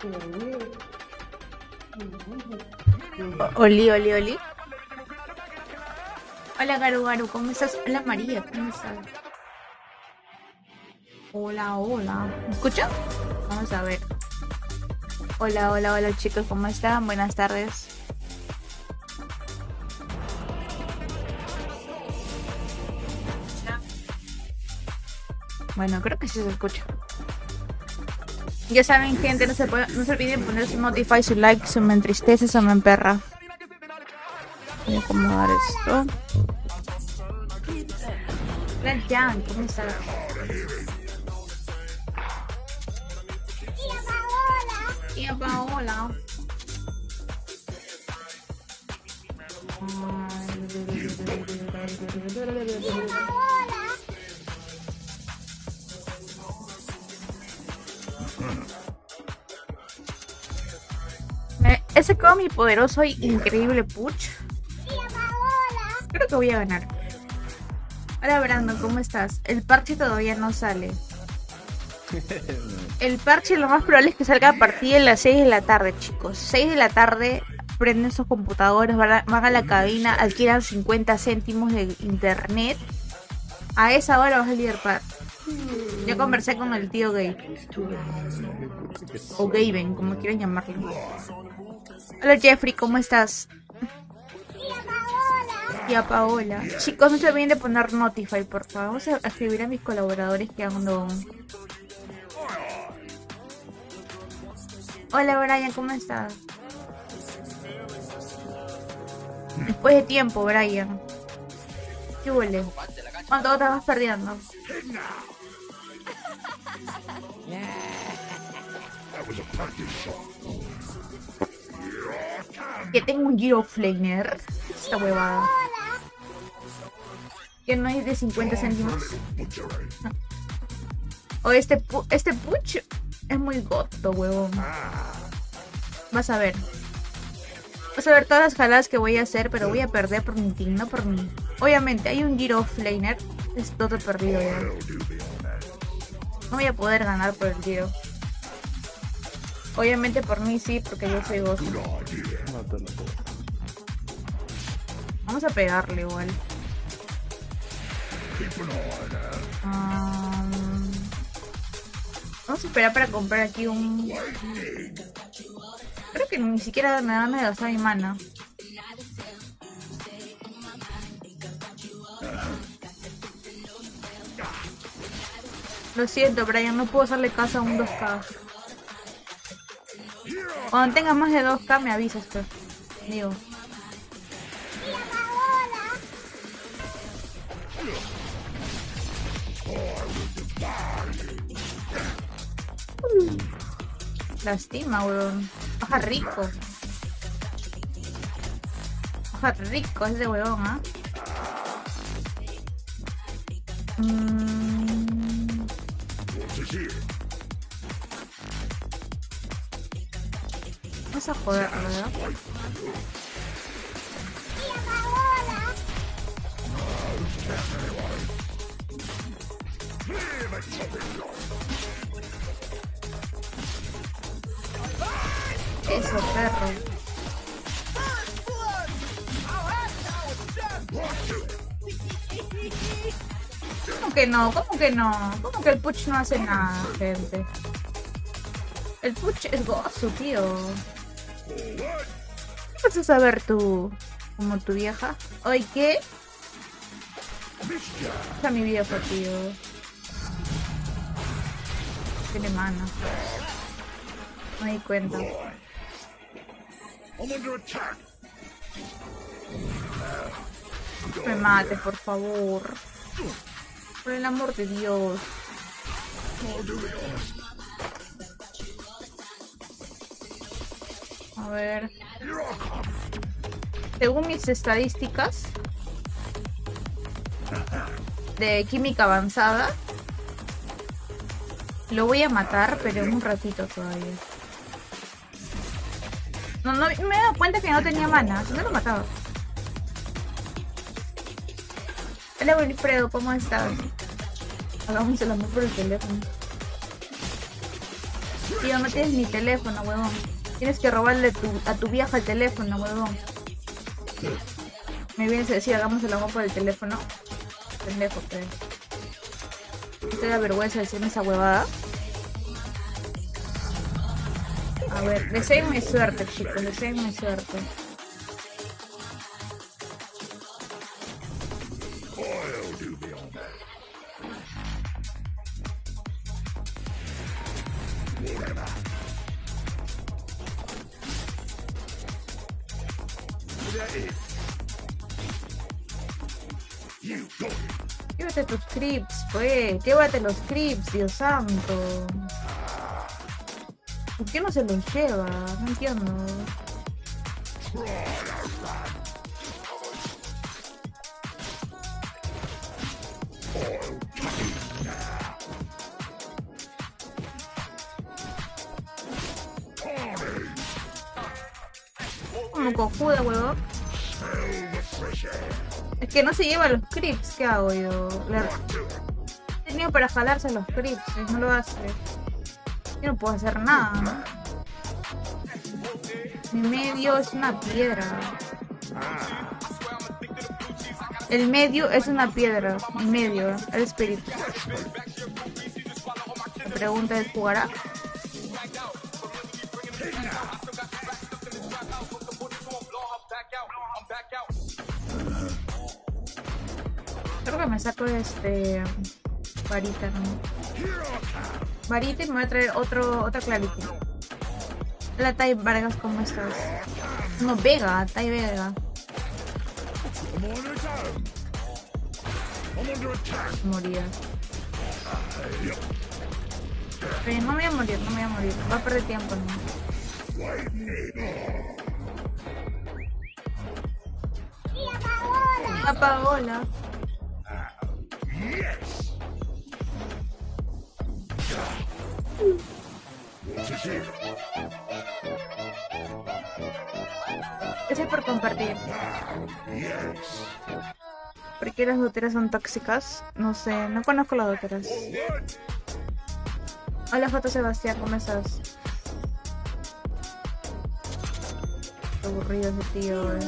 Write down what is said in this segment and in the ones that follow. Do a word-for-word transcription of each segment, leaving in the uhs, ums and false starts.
O- Oli, oli, oli. Hola, Garu, Garu, ¿cómo estás? Hola, María, ¿cómo estás? Hola, hola. ¿Me escuchan? Vamos a ver. Hola, hola, hola, chicos, ¿cómo están? Buenas tardes. Bueno, creo que sí se escucha. Ya saben, gente, no se, puede, no se olviden poner su notify, su like, su me entristece, su me emperra. Voy a acomodar esto. Hola, Jan, ¿cómo estás? Tía Paola. Eh, Ese como mi poderoso y increíble Puch. Creo que voy a ganar. Hola, Brandon, ¿cómo estás? El parche todavía no sale. El parche lo más probable es que salga a partir de las seis de la tarde, chicos. seis de la tarde, prenden sus computadores, van a, van a la cabina, adquieran cincuenta céntimos de internet. A esa hora va a salir el parche. Ya conversé con el tío Gabe. O Gaben, como quieran llamarlo. Hola, Jeffrey, ¿cómo estás? Tía Paola. Chicos, no se olviden de poner Notify, por favor. Vamos a escribir a mis colaboradores que ando. Hola, Brian, ¿cómo estás? Después de tiempo, Brian. ¿Qué huele? ¿Cuánto te vas perdiendo? Que tengo un Giro Flamer. Esta huevada. Que no es de cincuenta céntimos. No. O este, pu este Puch es muy goto, huevón. Vas a ver. Vas a ver todas las jaladas que voy a hacer, pero voy a perder por mi team, no por mí. Obviamente, hay un Giro Flamer. Es todo perdido ya. No voy a poder ganar por el Giro. Obviamente por mí sí, porque yo soy gozo. Vamos a pegarle igual. Um, vamos a esperar para comprar aquí un... Creo que ni siquiera me van a gastar mi mana. Lo siento, Brian, no puedo hacerle caso a un dos K. Cuando tenga más de dos K me avisas, pues. Digo. Lastima, weón. Baja rico. Baja rico ese weón, ¿ah? ¿eh? Mm. Vamos a joderlo, ¿verdad? Eso, perro. ¿Cómo que no? ¿Cómo que no? ¿Cómo que el Puch no hace nada, gente? El Puch es gozo, tío. ¿Qué vas a saber tú? Como tu vieja. ¿Oye qué? Está mi viejo, tío. Tiene mano. No me di cuenta. No me mates, por favor. Por el amor de Dios. A ver. Según mis estadísticas de química avanzada, lo voy a matar, pero en un ratito todavía. No, no, me he dado cuenta que no tenía mana, si no lo mataba. Hola, Wilfredo, ¿cómo estás? Hagamos el amor por el teléfono. Tío, no tienes ni teléfono, huevón. Tienes que robarle tu, a tu vieja el teléfono, huevón. Me vienes a decir, hagamos el amor por el teléfono. Pendejo, que. ¿No te da vergüenza decirme esa huevada? A ver, deseenme suerte, chicos, deseenme suerte. Llévate tus creeps, pues. Llévate los creeps, Dios santo. ¿Por qué no se los lleva? No entiendo. Como cojuda, huevón. Es que no se lleva los creeps. ¿Qué hago yo? Le... He tenido para jalarse los creeps y no lo hace. Yo no puedo hacer nada, ¿no? Mi medio es una piedra. El medio es una piedra. Mi medio, el espíritu. La pregunta es, ¿jugará? Creo que me saco este varita, ¿no? Varita y me voy a traer otro, otra Clarity. Hola Tai Vargas, ¿cómo estás? No, Vega, Tai Vega. Moría. Pero no me voy a morir, no me voy a morir. Va a perder tiempo, ¿no? La Paola. Gracias por compartir. ¿Por qué las doteras son tóxicas? No sé, no conozco las doteras. Hola Foto Sebastián, ¿cómo estás? Qué aburrido ese tío, eh.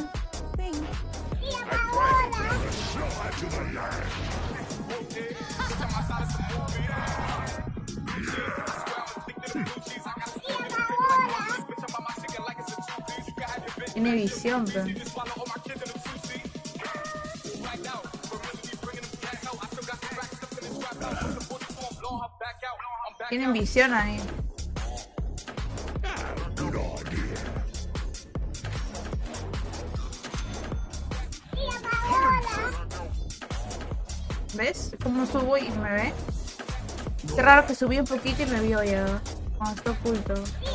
Tiene visión, pero... Tienen visión ahí. ¿Ves? Como subo y me ve. Qué raro que subí un poquito y me vio ya. Cuando está oculto.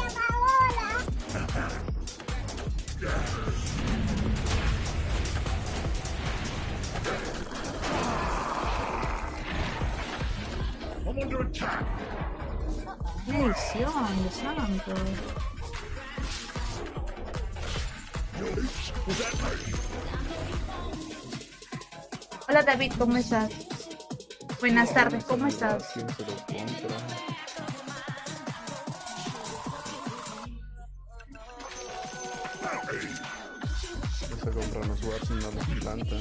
¡Qué edición, Dios santo! Hola David, ¿cómo estás? Buenas tardes, ¿cómo estás? Vamos a comprarnos Watson, no nos plantan.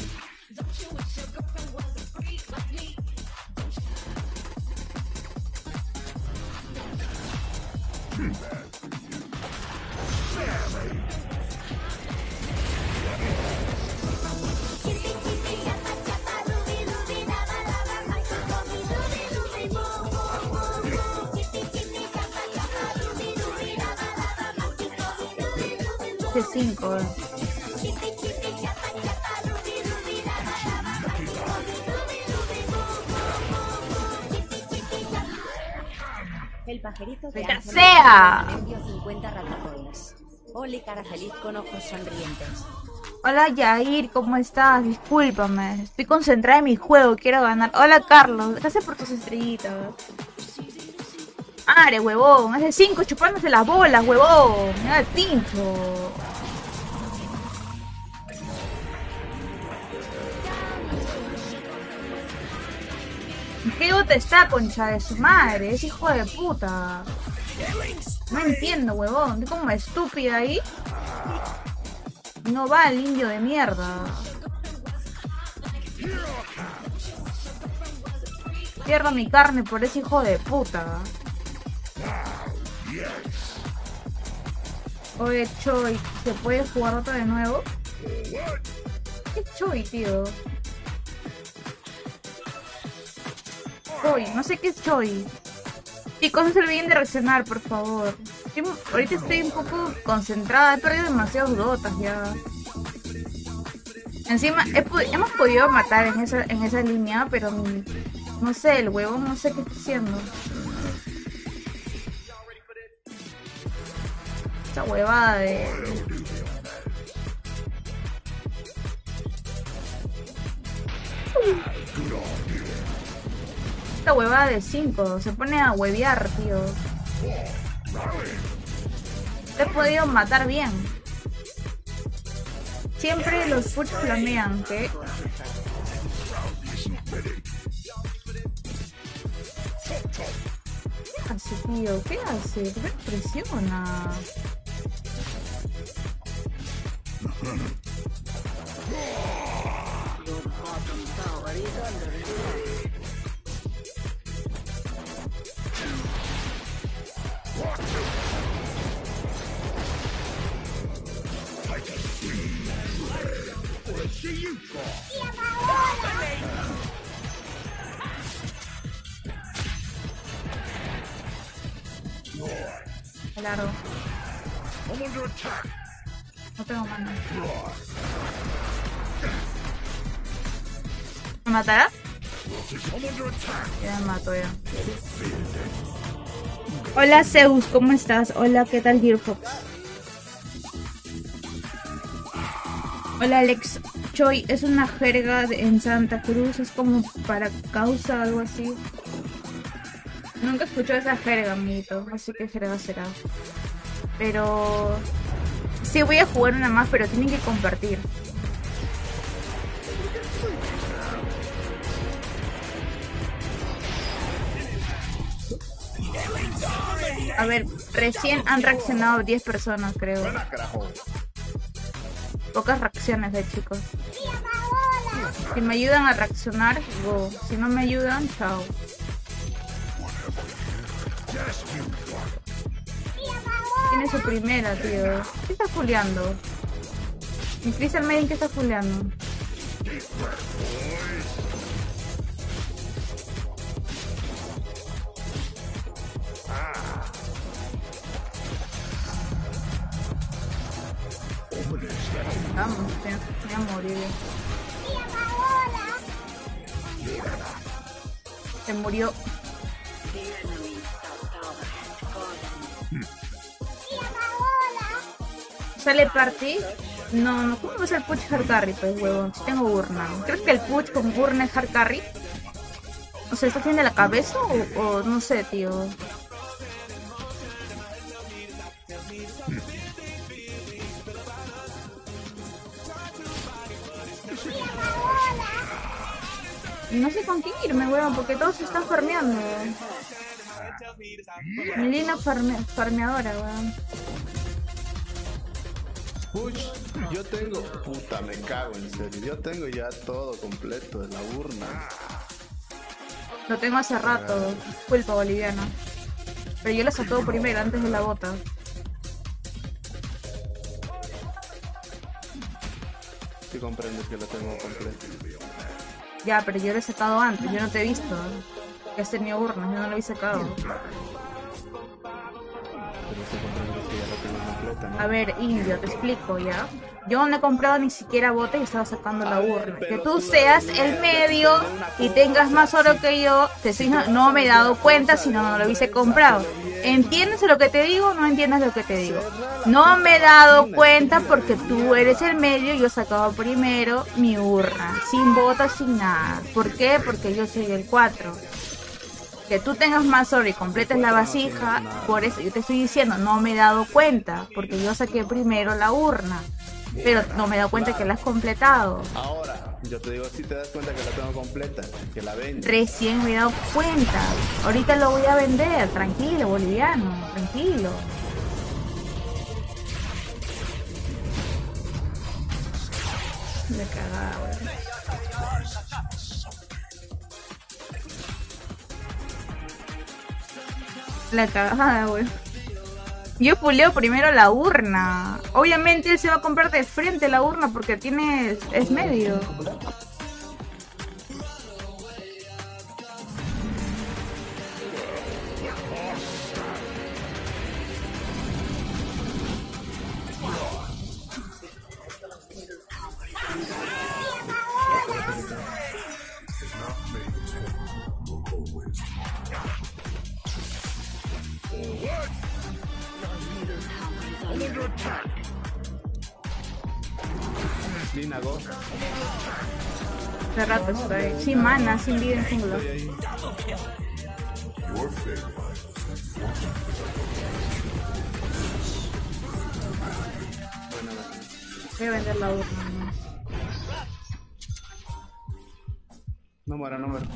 De cinco. Eh. El pajerito de ¡Maldita sea! cincuenta ratacoins. Oli, cara feliz con ojos sonrientes. Hola Yair, ¿cómo estás? Discúlpame, estoy concentrada en mi juego, quiero ganar. Hola Carlos, gracias por tus estrellitas. ¡Are, huevón! Es de cinco chupándose las bolas, huevón. Mira el pincho. ¿Qué te está, concha de su madre? Es hijo de puta. No entiendo, huevón. Estoy como estúpida ahí. No va el indio de mierda. Pierdo mi carne por ese hijo de puta. Oye, Choi, ¿se puede jugar otra de nuevo? ¿Qué Choi, tío? Choi, no sé qué es Choi. Chicos, no se olviden de reaccionar, por favor. Estoy, ahorita estoy un poco concentrada, he perdido demasiados dotas ya. Encima, he, hemos podido matar en esa, en esa línea, pero no sé, el huevón no sé qué está haciendo. Esta huevada de... Esta huevada de cinco se pone a huevear, tío. Te he podido matar bien. Siempre los push flamean, ¿qué? ¿Qué hace, tío? ¿Qué hace? ¿Qué me presiona? Claro. No tengo mana. ¿Me matará? Ya me mato ya. Hola Zeus, ¿cómo estás? Hola, ¿qué tal Gearfox? Hola Alex. Choi es una jerga de, en Santa Cruz, es como para causa, algo así. Nunca escuché esa jerga, amiguito. No sé qué jerga será. Pero... sí, voy a jugar una más, pero tienen que compartir. A ver, recién han reaccionado diez personas, creo. Pocas reacciones de chicos. Si me ayudan a reaccionar, go. Si no me ayudan, chao. Tiene su primera, tío. ¿Qué está fuleando? Mi Crystal Maiden, ¿qué está fuleando? Vamos, me voy a morir. Se murió. ¿Sale party? No, no, ¿cómo va a ser push hard carry, pues, huevón? Si tengo urna. ¿Crees que el push con urna es hard carry? O sea, ¿está haciendo la cabeza o, o no sé, tío? No sé con quién irme, huevón, porque todos se están farmeando. Mi línea farme, farmeadora, weón. Push, yo tengo... Puta, me cago en serio. Yo tengo ya todo completo de la urna. Lo tengo hace rato, pulpa boliviana. Pero yo lo saqué primero, antes de la bota. Si comprendes que lo tengo completo. Ya, pero yo lo he sacado antes, yo no te he visto. Que has tenido urnas, yo no lo he sacado. Pero si comprendes que ya lo tengo completa, ¿no? A ver, Indio, te explico, ¿ya? Yo no he comprado ni siquiera bota y estaba sacando la urna. Que tú seas el medio y tengas más oro que yo, te estoy, no, no me he dado cuenta si no, no lo hubiese comprado. ¿Entiendes lo que te digo o no entiendes lo que te digo? No me he dado cuenta porque tú eres el medio y yo he sacado primero mi urna. Sin bota, sin nada. ¿Por qué? Porque yo soy el cuatro. Que tú tengas más oro y completes la vasija, por eso yo te estoy diciendo, no me he dado cuenta, porque yo saqué primero la urna. Pero no me he dado cuenta que la has completado. Ahora, yo te digo si te das cuenta que la tengo completa, que la vendes. Recién me he dado cuenta. Ahorita lo voy a vender. Tranquilo, boliviano. Tranquilo. La cagada, weón. La cagada, weón. Yo puleo primero la urna. Obviamente él se va a comprar de frente la urna porque tiene... es medio. Lina Go. Hace rato estoy. Sin mana, sin vida en jungla. Voy a vender la urna, ¿no? No muera, no muera.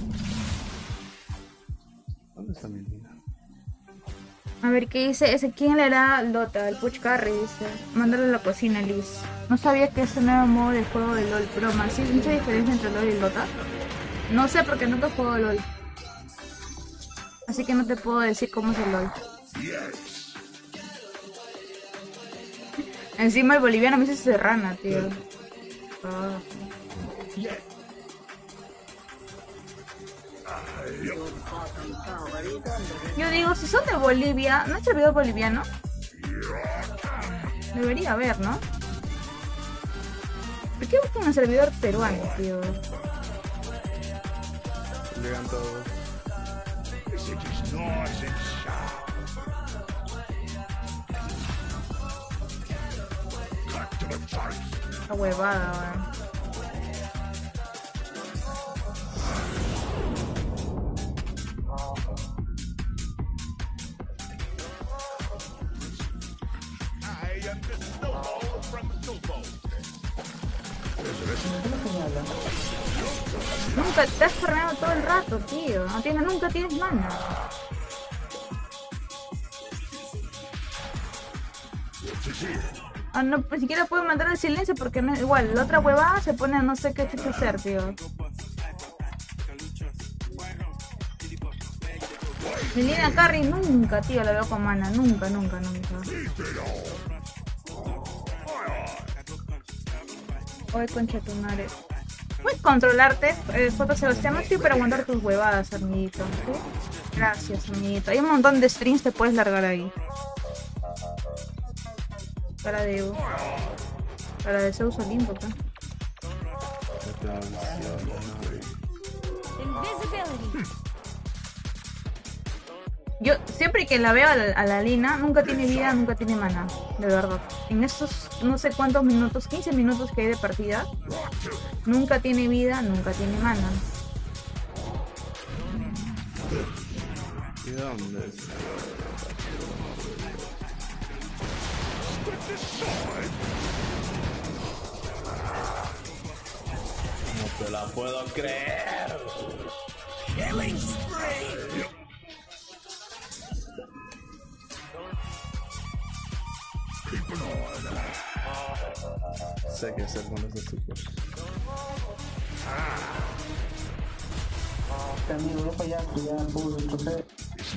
¿Dónde está mi Lina? A ver, ¿qué dice? ¿Ese quién le hará Lota? El Puch Carry, dice. Mándale a la cocina, Liz. No sabía que ese nuevo modo de juego de LOL, pero más, ¿sí? ¿Mucha diferencia entre LOL y Lota? No sé porque nunca juego LOL. Así que no te puedo decir cómo es el LOL. Encima el boliviano me dice serrana, tío. Ah. Yo digo, si son de Bolivia, ¿no es servidor boliviano? Debería haber, ¿no? ¿Por qué buscan un servidor peruano, tío? Llegan todos. Esta huevada, weón. Nunca te has farmeado todo el rato, tío. No tienes, nunca tienes mana. Ah, no, ni siquiera puedo mandar el silencio porque no, igual, la otra huevada se pone a no sé qué chucha hacer, tío. Mi Lina Carry nunca, tío, la veo con mana. Nunca, nunca, nunca. Oye, concha tu madre. Puedes controlarte, eh, J. Sebastián, no estoy para aguantar tus huevadas, amiguito. ¿Sí? Gracias, amiguito. Hay un montón de streams que puedes largar ahí. Para de... Para de Zeus Olimpo, ¿qué? Yo, siempre que la veo a la, a la Lina, nunca tiene vida, nunca tiene mana. De verdad. En estos no sé cuántos minutos, quince minutos que hay de partida, nunca tiene vida, nunca tiene mana. ¿Y dónde está? No te la puedo creer. Killing spree. Sé qué hacer con esos tipos. Este amigo, deja ya que ya pudo entonces.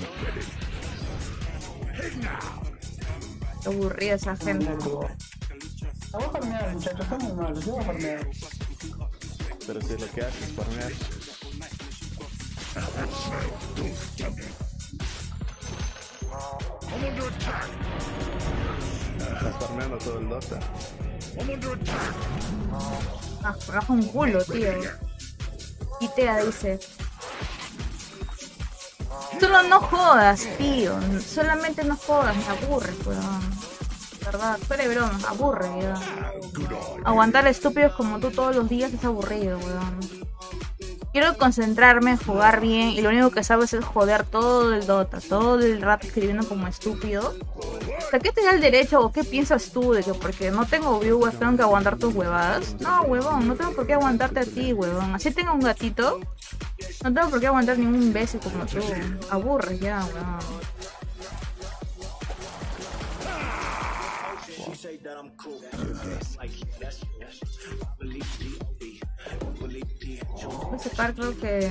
Qué aburrida esa gente. Voy a farmear, muchachos, son muy malos, yo voy a farmear. Pero si lo que haces es farmear. Estás farmeando todo el Dota. Ah, baja un culo, tío. Y Tea dice: solo no jodas, tío. Solamente no jodas, me aburre, weón. Verdad, fuera de broma, aburre, weón. Aguantar estúpidos como tú todos los días es aburrido, weón. Quiero concentrarme, jugar bien, y lo único que sabes es joder todo el Dota, todo el rato escribiendo como estúpido. O sea, ¿qué te da el derecho o qué piensas tú de que porque no tengo viewers tengo que aguantar tus huevadas? No, huevón, no tengo por qué aguantarte a ti, huevón. Así tengo un gatito, no tengo por qué aguantar ningún imbécil como tú. Aburres ya, huevón. Ese par creo que...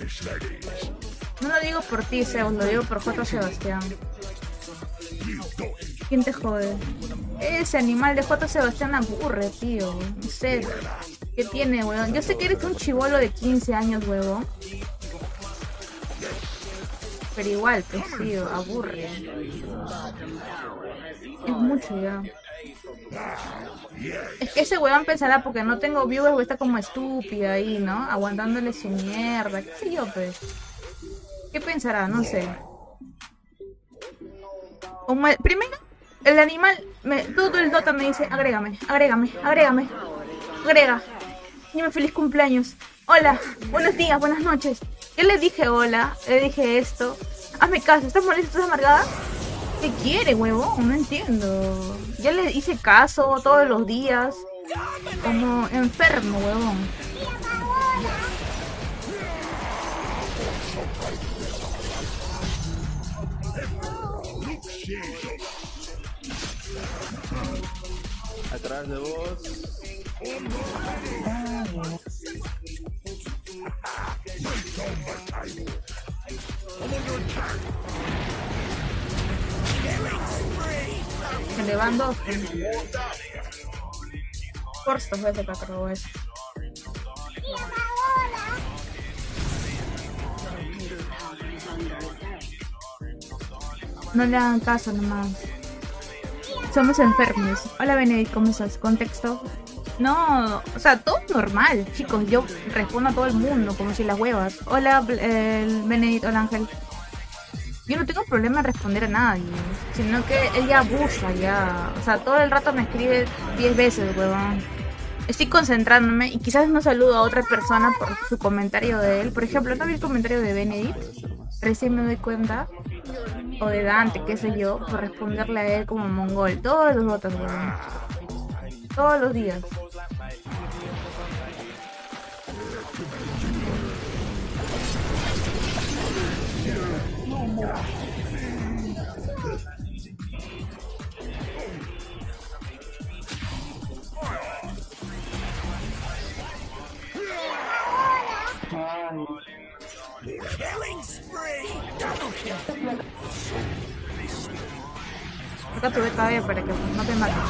No lo digo por ti, Zeus, lo digo por J. Sebastián. ¿Quién te jode? Ese animal de J. Sebastián aburre, tío. No sé. ¿Qué tiene, huevón? Yo sé que eres un chibolo de quince años, huevón. Pero igual, pues, tío, aburre. Es mucho ya. Es que ese huevón pensará porque no tengo viewers o está como estúpida ahí, ¿no? Aguantándole su mierda. ¿Qué sé yo, pues? ¿Qué pensará? No sé. Como el, primero, el animal, me, todo el Dota me dice, agrégame, agrégame, agrégame, agrega. Dime feliz cumpleaños. Hola, buenos días, buenas noches. Yo le dije hola, le dije esto. Hazme caso, ¿estás molesta, estás amargada? ¿Qué quiere, huevón? No entiendo. Ya le hice caso todos los días. Como enfermo, huevón. Atrás de vos. Me le van dos. Forza fue ese patrón, eso. No le hagan caso nomás. Somos enfermos. Hola Benedict, ¿cómo estás? ¿Contexto? No, o sea, todo normal, chicos. Yo respondo a todo el mundo como si las huevas. Hola eh, Benedict, hola Ángel. Yo no tengo problema en responder a nadie, sino que él ya abusa, ya. O sea, todo el rato me escribe diez veces, huevón. Estoy concentrándome y quizás no saludo a otra persona por su comentario de él. Por ejemplo, no vi el comentario de Benedict. Recién me doy cuenta. O de Dante, qué sé yo, por responderle a él como mongol. Todos los votos, huevón. Todos los días. Acá tuve todavía para que no te mates.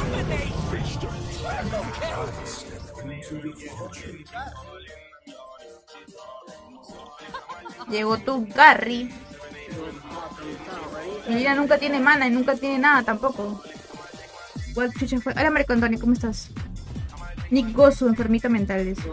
Llegó tu Garry. Mi vida nunca tiene mana y nunca tiene nada tampoco. Igual chucha fue. Hola Marco Antonio, ¿cómo estás? Nick Gozu, enfermita mental, dice.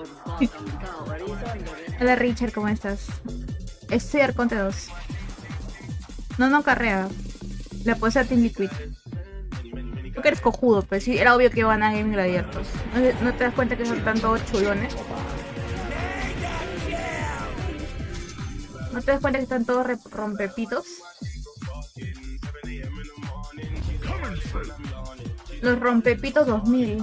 Hola Richard, ¿cómo estás? Estoy Arconte dos. No, no carrea. La puedo hacer Team Liquid. Tú que eres cojudo, pues sí, era obvio que iban a Gaming Gladiatos. ¿No, ¿No te das cuenta que son tantos chulones? ¿No te das cuenta que están todos rompepitos? Los rompepitos dos mil.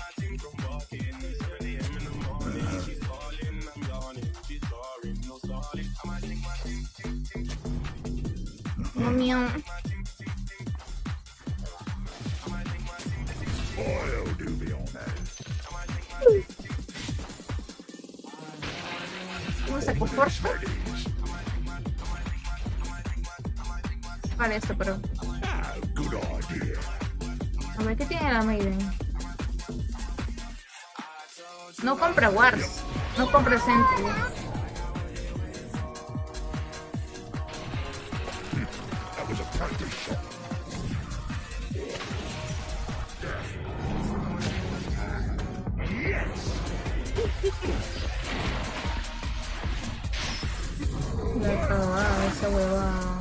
Oh, mío. ¿Cómo saco Forza? Vale, esto, pero... A ver, ¿qué tiene la Maiden? No compra Wars. No compra Sentry. La cagada esa huevada.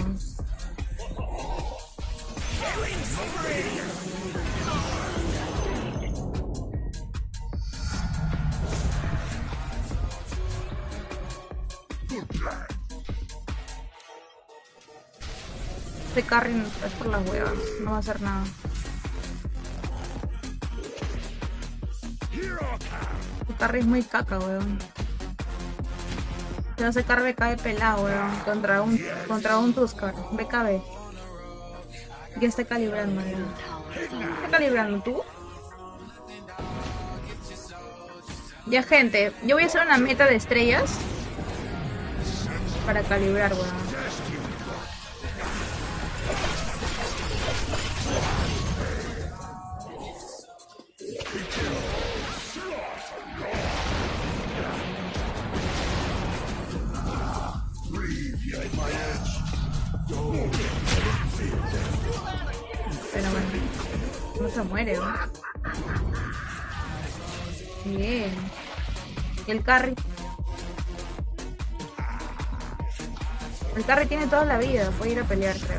Este carry es por las huevas, no va a hacer nada. Este carry es muy caca, weón. Ese carry B K B pelado, weón. Contra un, contra un Tuskar. B K B. Ya está calibrando, weón. ¿Está calibrando tú? Ya, gente, yo voy a hacer una meta de estrellas para calibrar, weón. Pero bueno, no se muere, ¿no? Bien. ¿Y el carry? El carry tiene toda la vida, puede ir a pelear, creo.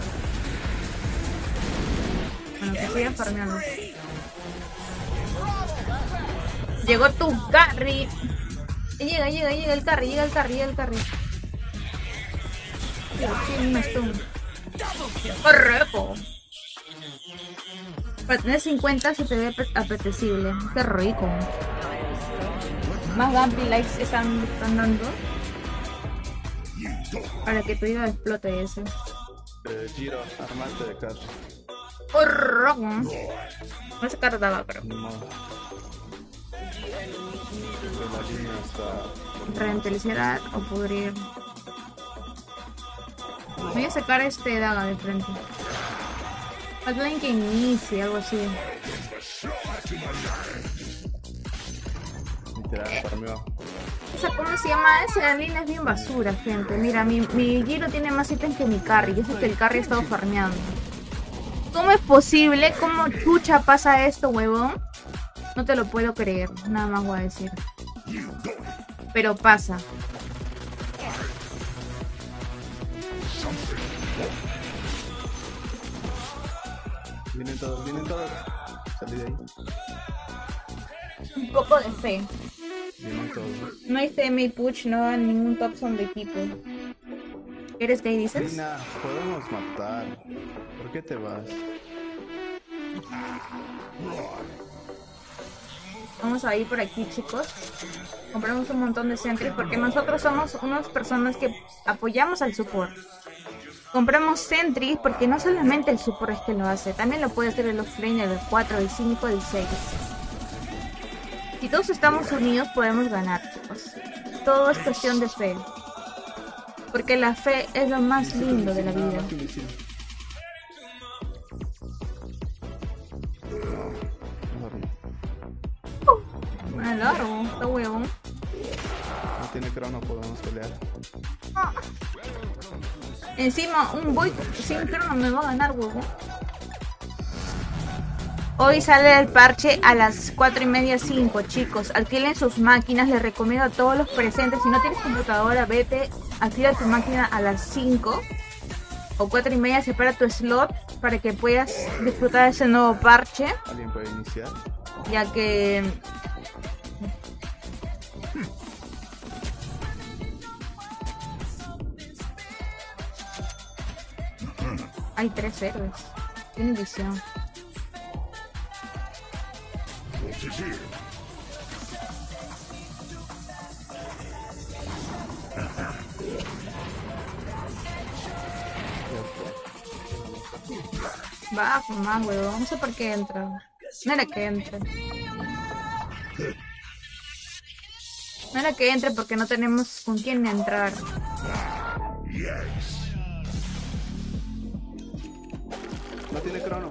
Bueno, que sigan farmeando. Llegó tu carry. Llega, llega, llega el carry, llega el carry, llega el carry. Tiene un stun. ¡Correjo! Para tener cincuenta se te ve apetecible. Qué rico. Más gameplay likes están, están dando. Para que tu hígado explote ese. Eh, Giro, armaste de carro. ¡Correjo! No se cartaba, pero. No. La línea está... Rentabilizar o pudrir. Voy a sacar este daga de frente. Falta que inicie, algo así. Literal, farmeó. O sea, ¿cómo se llama? Esa línea es bien basura, gente. Mira, mi, mi Giro tiene más ítems que mi carry. Yo sé que el carry ha estado farmeando. ¿Cómo es posible? ¿Cómo chucha pasa esto, huevón? No te lo puedo creer. Nada más voy a decir. Pero pasa. Vienen todos, vienen todos. Salí de ahí. Un poco de fe. Vienen todos. No hay C M y push, no hay ningún Thompson de equipo. ¿Eres gay, dices? Lina, podemos matar. ¿Por qué te vas? Vamos a ir por aquí, chicos. Compramos un montón de sentries porque nosotros somos unas personas que apoyamos al support. Compramos sentries porque no solamente el support es que lo hace, también lo puede hacer el offlane, el cuatro, el cinco, el seis. Si todos estamos unidos podemos ganar, chicos. Todo es cuestión de fe. Porque la fe es lo más lindo de la vida. Ah, largo, está huevón. No tiene crono, podemos pelear. Ah. Encima, un boy sin crono me va a ganar, huevón. Hoy sale el parche a las cuatro y media, cinco, chicos. Alquilen sus máquinas, les recomiendo a todos los presentes. Si no tienes computadora, vete, alquila tu máquina a las cinco o cuatro y media, separa tu slot para que puedas disfrutar de ese nuevo parche. ¿Alguien puede iniciar? Ya que... hay tres héroes. Tiene visión. Va con más, huevón. No sé por qué entra. No era que entre. No era que entre porque no tenemos con quién entrar. No tiene crono.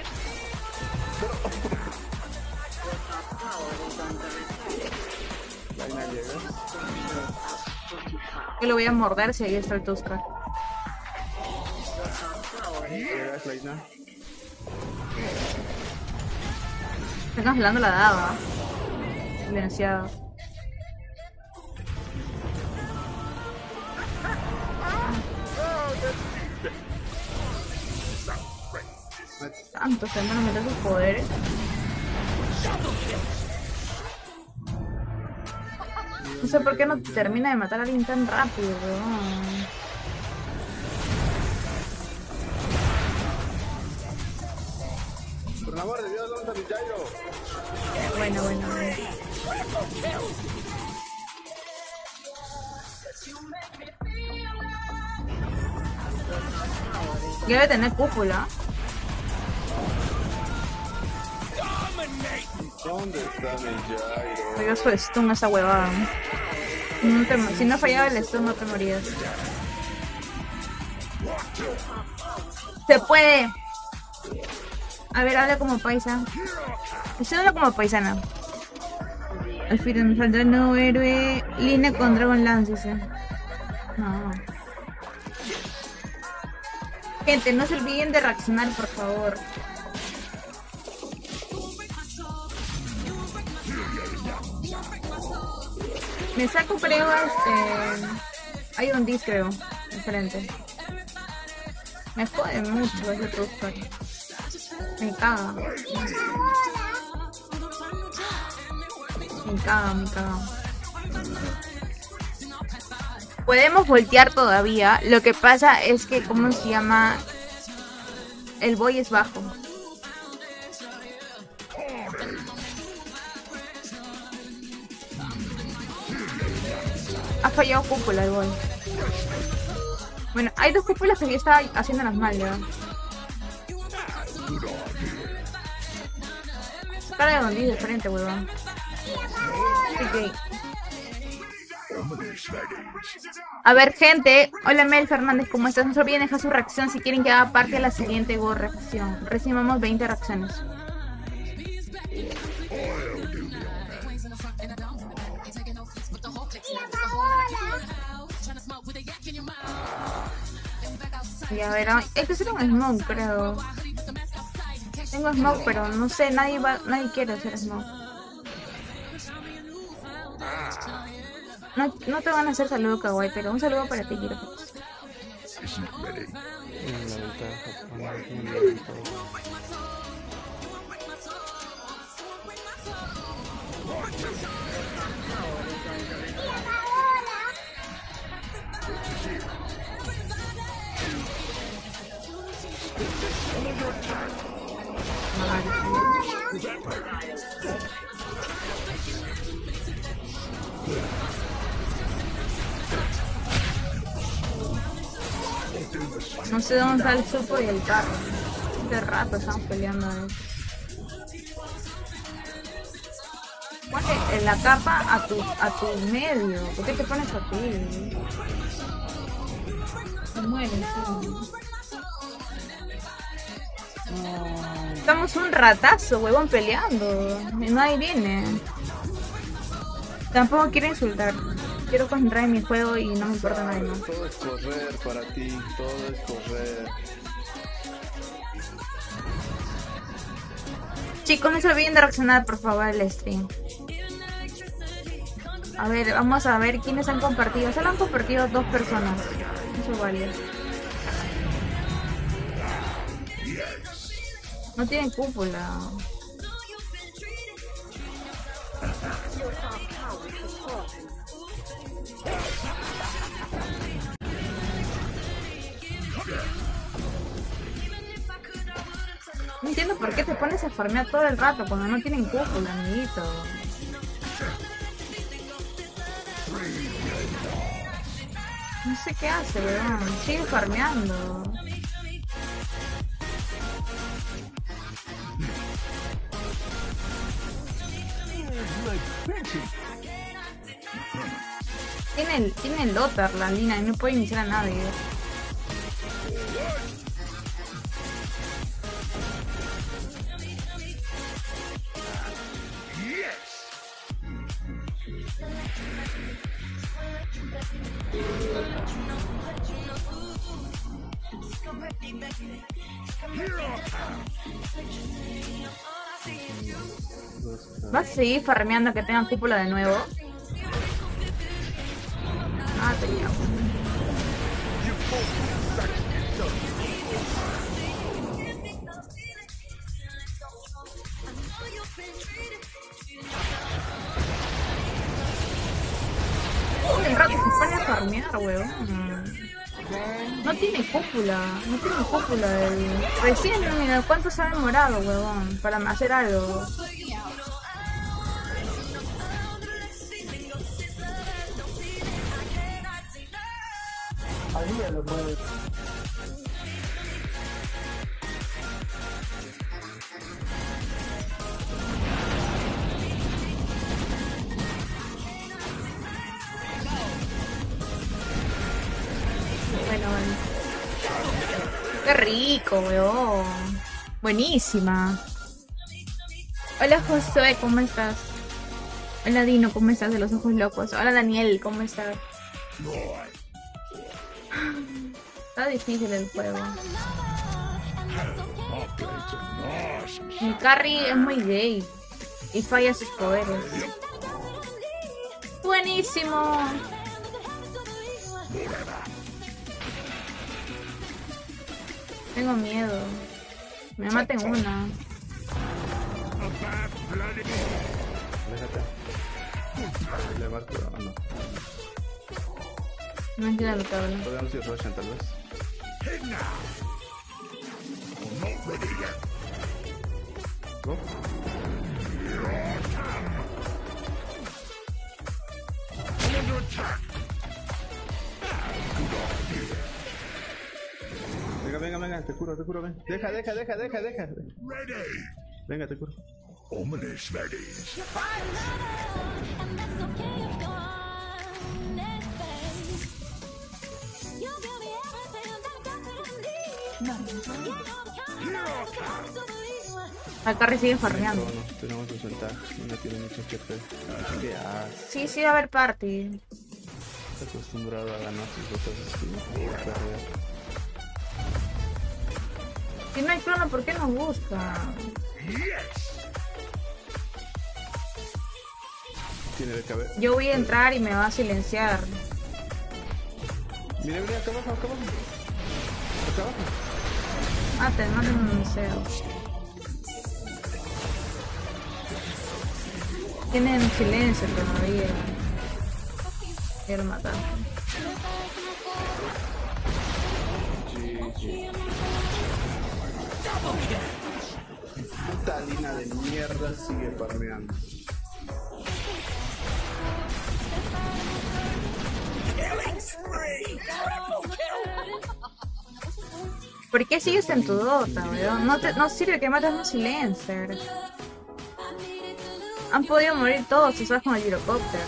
Laina llega. Yo lo voy a morder si ahí está el Tuskar. Llega Laina. Está cancelando la daga. Silenciado. Tantos hermanos meter sus poderes. No sé por qué no termina de matar a alguien tan rápido, weón. el amor de Dios, ¿dónde está mi Jairo? Bueno, bueno, bueno. Debe tener cúpula. ¿Dónde está mi Jairo? Oiga su stun esa huevada. No te, si no fallaba el stun no te morías. Se puede. A ver, habla como paisa. Estoy hablando como paisana. Al final me falta el nuevo héroe. Línea con Dragon Lance, dice. No. Gente, no se olviden de reaccionar, por favor. Me saco, creo, este... hay un disc, creo, diferente. Me jode mucho ese productor. Me caga. Me caga, me caga. Podemos voltear todavía. Lo que pasa es que, ¿cómo se llama? El boy es bajo. Ha fallado cúpula el boy. Bueno, hay dos cúpulas que ya está haciéndolas mal, ya. Cara de bandido de frente, huevón. Okay. A ver, gente. Hola, Mel Fernández, ¿cómo estás? No se olviden dejar su reacción si quieren que haga parte de la siguiente Go reacción. Recibamos veinte reacciones. Y a ver, es que tengo smoke, creo. Tengo smoke, pero no sé, nadie va, nadie quiere hacer smoke. No, no te van a hacer saludo, kawaii, pero un saludo para ti, quiero. No sé dónde está el supo y el carro. Hace rato estamos peleando a eso. Ponle la capa a tu, a tu medio. ¿Por qué te pones a ti? Se muere, sí. Estamos un ratazo, huevón, peleando. Nadie viene. Tampoco quiero insultar. Quiero concentrar en mi juego y no me importa nada más. Todo es correr para ti, todo es correr. Chicos, no se olviden de reaccionar, por favor, al stream. A ver, vamos a ver quiénes han compartido. Solo han compartido dos personas. Eso vale. No tienen cúpula. No entiendo por qué te pones a farmear todo el rato cuando no tienen cúpula, amiguito. No sé qué hace, weón. Sigue farmeando. Tiene el, tiene el Lothar, la Lina, y no puede iniciar a nadie. ¿Vas a seguir farmeando que tengan cúpula de nuevo? Ah, te llamo. Un rato se pone a farmear, weón. No tiene cúpula, no tiene cúpula. El... Recién, mira, ¿cuánto se ha demorado, huevón? Para hacer algo. Ahí ya lo puede. Bueno, bueno. Qué rico, weón. Buenísima. Hola Josué, ¿cómo estás? Hola Dino, ¿cómo estás? De los ojos locos. Hola Daniel, ¿cómo estás? Está difícil el juego. Mi carry es muy gay y falla sus poderes. Buenísimo. Tengo miedo. Me maten una. Déjate. Le marco, o no. No entiendo lo que hablan. Podemos ir Roshan tal vez. ¿No? Venga, venga, venga, te curo, te curo, ven. Deja, deja, deja, deja, deja. Venga, te curo. Ominous ready. Acá recibe farreando. No, no, tenemos desventaja. No tiene mucho que hacer. ¿Qué hace? Sí, sí, va a haber party. Está acostumbrado a ganar sus botas así. No, perder. Si no hay crono, ¿por qué nos busca? Tiene de cabeza. Yo voy a entrar y me va a silenciar. Mira, mira, acá abajo, acá abajo. Acá abajo. Ah, te mando un museo. Tienen silencio todavía. Quiero matar. Puta lina de mierda sigue farmeando. ¿Por qué sigues en tu Dota, weón? No, te, no sirve que mates un silencer. Han podido morir todos si sabes con el girocóptero.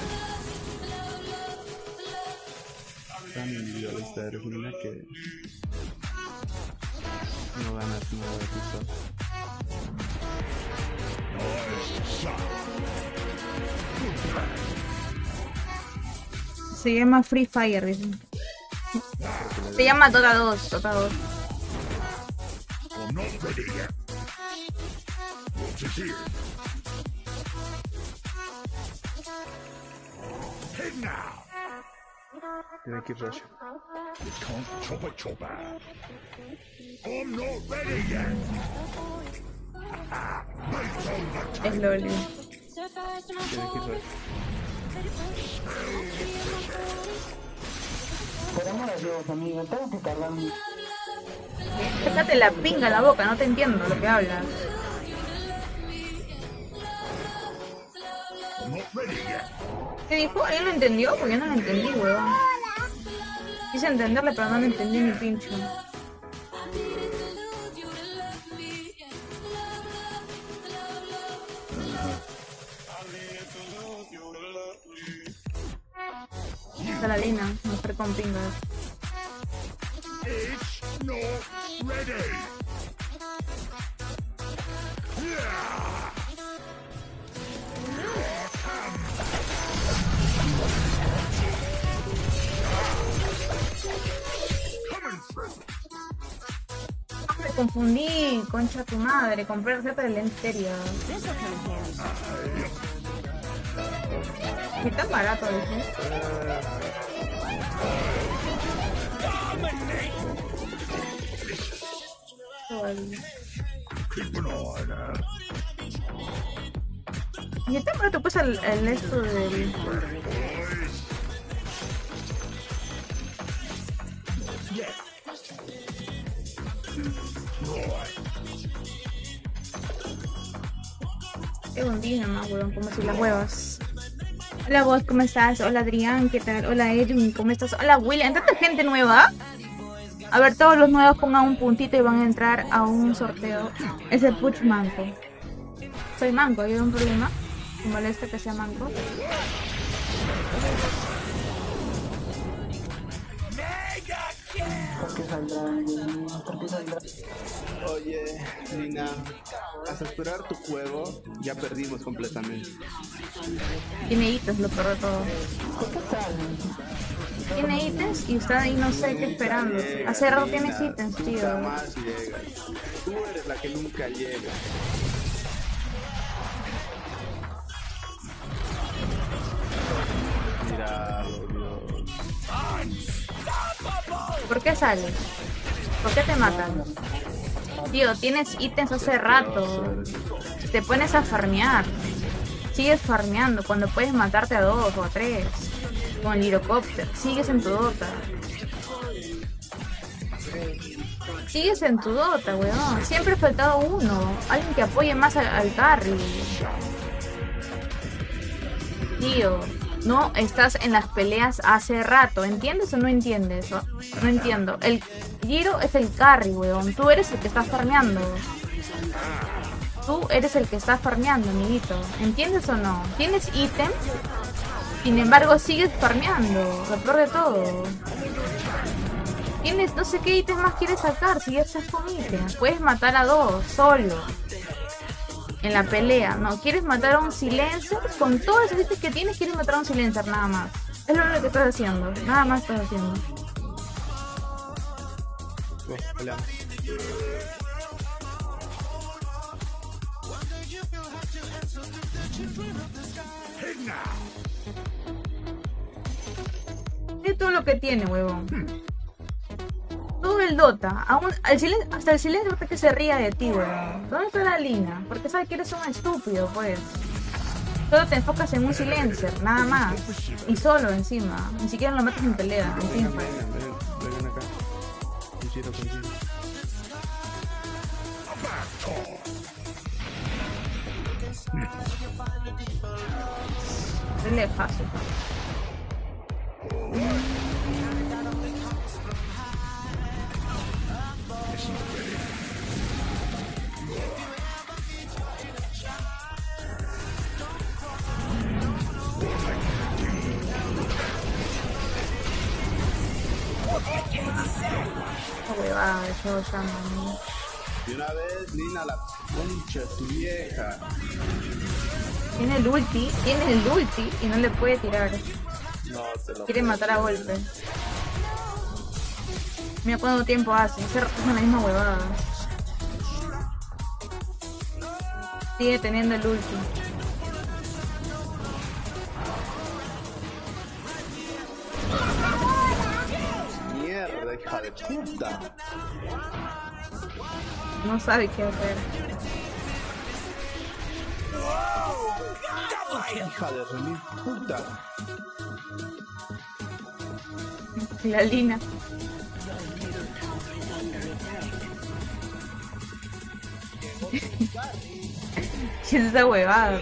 Tan individualista eres, Lina, que no ganas nada de tu sol. Se llama Free Fire, dicen. Se llama Dota dos, Dota dos. I'm not ready yet. What's it here? Head now. Tiene que ir Roshan. You can't chop a chopper. I'm not ready yet. Mates on the Es Loli. Tiene que ir Roshan. Por amor a Dios, amigo, tengo que cargar mi... Déjate la pinga en la boca, no te entiendo lo que hablas. I'm not ready yet. ¿Qué dijo? ¿Él lo entendió? Porque yo no lo entendí, weón. Quise entenderle, pero no lo entendí ni pincho. Está la lina, mujer con pingas. It's not ready. Coming through. Me confundí, concha tu madre. Compré receta de lentería. ¿Qué tan barato, dije? Keep an eye on her. ¿Y qué tan barato pues el, el esto del... Qué hundí nomás, weón, como si las huevas. Hola vos, ¿cómo estás? Hola Adrián, ¿qué tal? Hola Edwin, ¿cómo estás? Hola William, ¿tanta gente nueva? A ver, todos los nuevos pongan un puntito y van a entrar a un sorteo. Es el Puch manco. Soy manco, ¿hay un problema? ¿Me molesta que sea manco? Porque saldrá, porque saldrá. Oye, Lina, hasta esperar tu juego ya perdimos completamente. Tiene ítems, lo peor de todo. ¿Qué tal? Tiene ítems y está ahí no sé qué esperando. Hace rato tienes ítems, tío. Jamás llegas. Tú eres la que nunca llega. Mira, Dios. ¿Por qué sales? ¿Por qué te matan? Tío, tienes ítems hace rato. Te pones a farmear. Sigues farmeando cuando puedes matarte a dos o a tres. Con el Girocopter. Sigues en tu Dota. Sigues en tu Dota, weón. Siempre ha faltado uno. Alguien que apoye más al, al carry. Tío, no estás en las peleas hace rato. ¿Entiendes o no entiendes? No, no entiendo. El Giro es el carry, weón. Tú eres el que está farmeando. Tú eres el que está farmeando, amiguito. ¿Entiendes o no? Tienes ítem. Sin embargo, sigues farmeando. Lo peor de todo. Tienes no sé qué ítem más quieres sacar. Si ya estás con ítems. Puedes matar a dos solo. En la pelea. No, quieres matar a un silencer. Con todos esos ítems que tienes, quieres matar a un silencer. Nada más. Es lo único que estás haciendo. Nada más estás haciendo. Oh, hola. Es todo lo que tiene, huevón. Todo el Dota. Aún, el silen- hasta el silencio que se ría de ti, huevón. ¿Dónde está la Lina? Porque sabe que eres un estúpido, pues. Solo te enfocas en un silencer, nada más. Y solo encima. Ni siquiera lo metes en pelea. En fin. Vengan, vengan, vengan acá. Cuchillo, cuchillo. Dale fácil. Esta huevada de Shadow Shaman. De una vez, Lina, la concha de tu vieja. Tiene el ulti, tiene el ulti y no le puede tirar. No, te lo Quiere matar a golpe. Mira cuánto tiempo hace. Es la misma huevada. Sigue teniendo el ulti. Mierda, hija de puta. No sabe qué hacer. Hija de remil puta. La Lina. ¿Qué es esa huevada?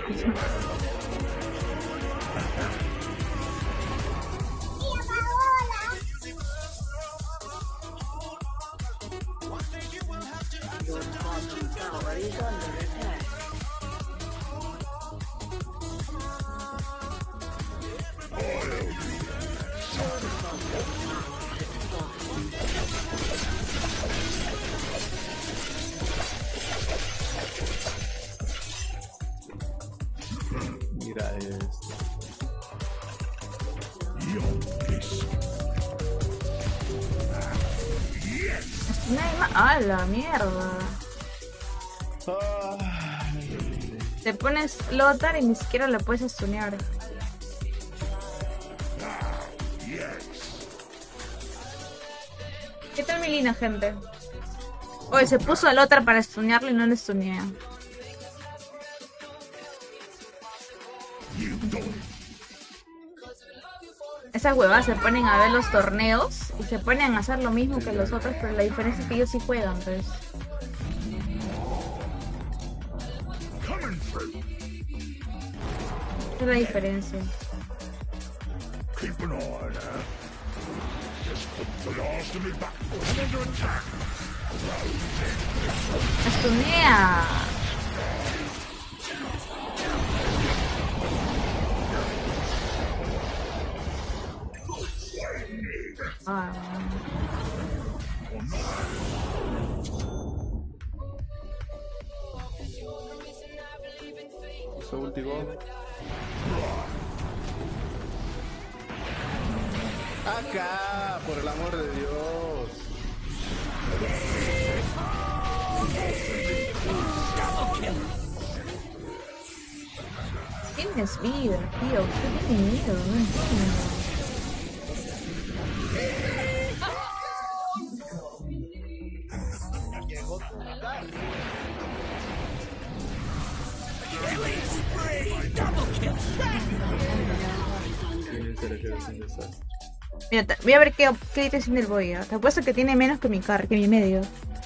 Mira esto. No hay más. ¡Ah, la mierda! Ay, Te pones Lothar y ni siquiera le puedes stunear. ¿Qué tal mi Lina, gente? Oye, se puso a Lothar para stunearlo y no le stunea. Esas huevas se ponen a ver los torneos y se ponen a hacer lo mismo que los otros, pero la diferencia es que ellos sí juegan, pues. Esa es la diferencia. Keep an eye on her. Just put the last of me back. I'm under attack. ¡Astunea! Ah. Ese último. Acá, por el amor de Dios. Tienes vida, tío. ¿Qué tienes miedo? No entiendo. Mira, te- voy a ver qué, qué ítem tiene el boy. ¿eh? Te apuesto que tiene menos que mi car, que mi medio.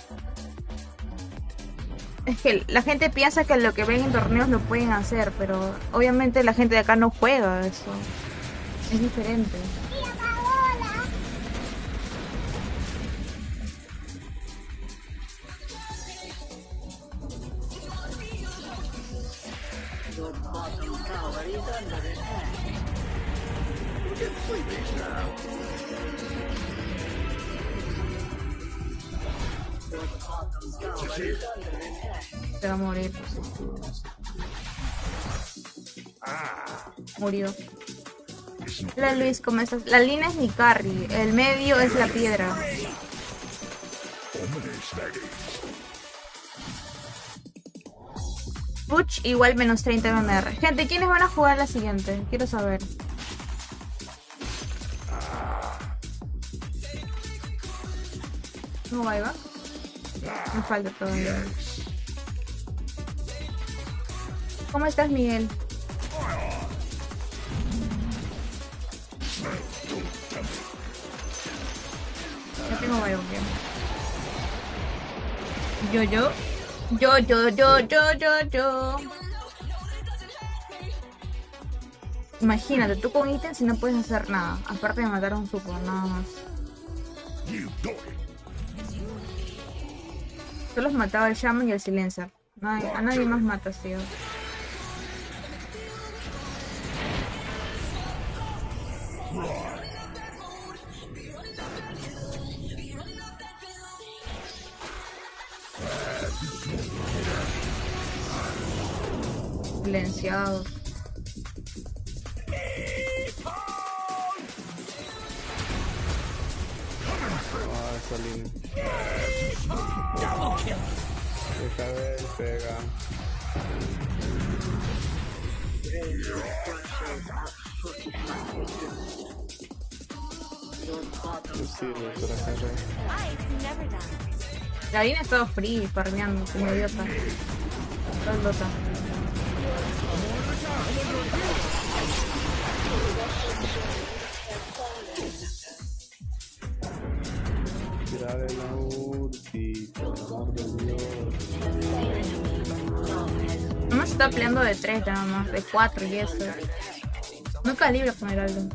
Es que la gente piensa que lo que ven en torneos lo pueden hacer, pero obviamente la gente de acá no juega eso. Es diferente. Se va a morir. Murió. Hola Luis, ¿cómo estás? La línea es mi carry, el medio es la piedra. Puch igual menos treinta M M R. Gente, ¿quiénes van a jugar la siguiente? Quiero saber. ¿Cómo va, Eva? Me falta todavía. ¿Cómo estás, Miguel? Ya tengo Biogear. Yo, yo. Yo, yo, yo, yo, yo, yo. Imagínate, tú con ítems y no puedes hacer nada. Aparte de matar a un super, nada más. Solo has matado al Shaman y al Silencer. Nadie, a nadie más matas, tío. Silenciados. Ah, esa línea. Deja ver, pega. No sirve para cargar. La línea es todo free, farmeando, como idiota. Todo lota. Tirar el ulti, por amor de Dios. No me está peleando de tres nada más, de cuatro y eso. No calibra Esmeralda.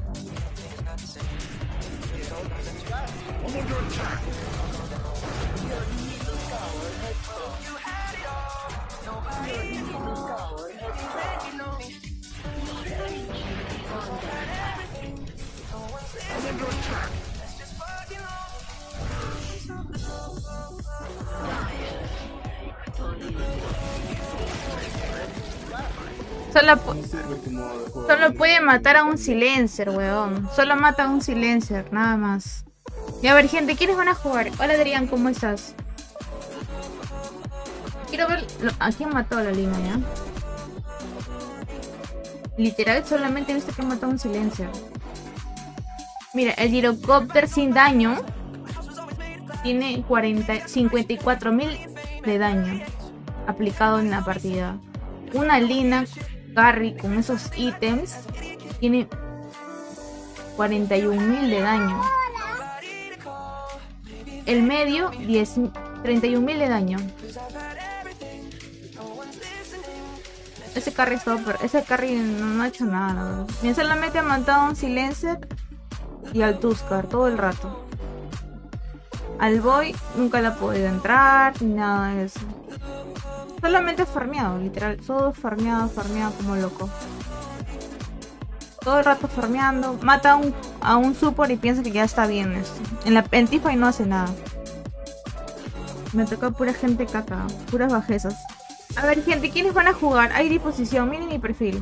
Solo, pu solo puede matar a un silencer, weón. Solo mata a un silencer, nada más. Y a ver, gente, ¿quiénes van a jugar? Hola Adrián, ¿cómo estás? Quiero ver a quién mató la línea, ¿ya? Literal, solamente he visto que mató a un silencer. Mira, el Gyrocopter sin daño tiene cuarenta, cincuenta y cuatro mil de daño aplicado en la partida. Una Lina carry con esos ítems tiene cuarenta y un mil de daño. El medio treinta y un mil de daño. Ese carry es todo, pero ese carry no, no ha hecho nada, la verdad. Bien, solamente ha matado a un Silencer y al Tuskar todo el rato. Al Boy nunca le ha podido entrar ni nada de eso. Solamente farmeado, literal. Todo farmeado, farmeado como loco. Todo el rato farmeando. Mata a un, a un support y piensa que ya está bien esto. En la en Teamfight no hace nada. Me toca pura gente caca. Puras bajezas. A ver, gente, ¿quiénes van a jugar? Hay disposición. Miren mi perfil.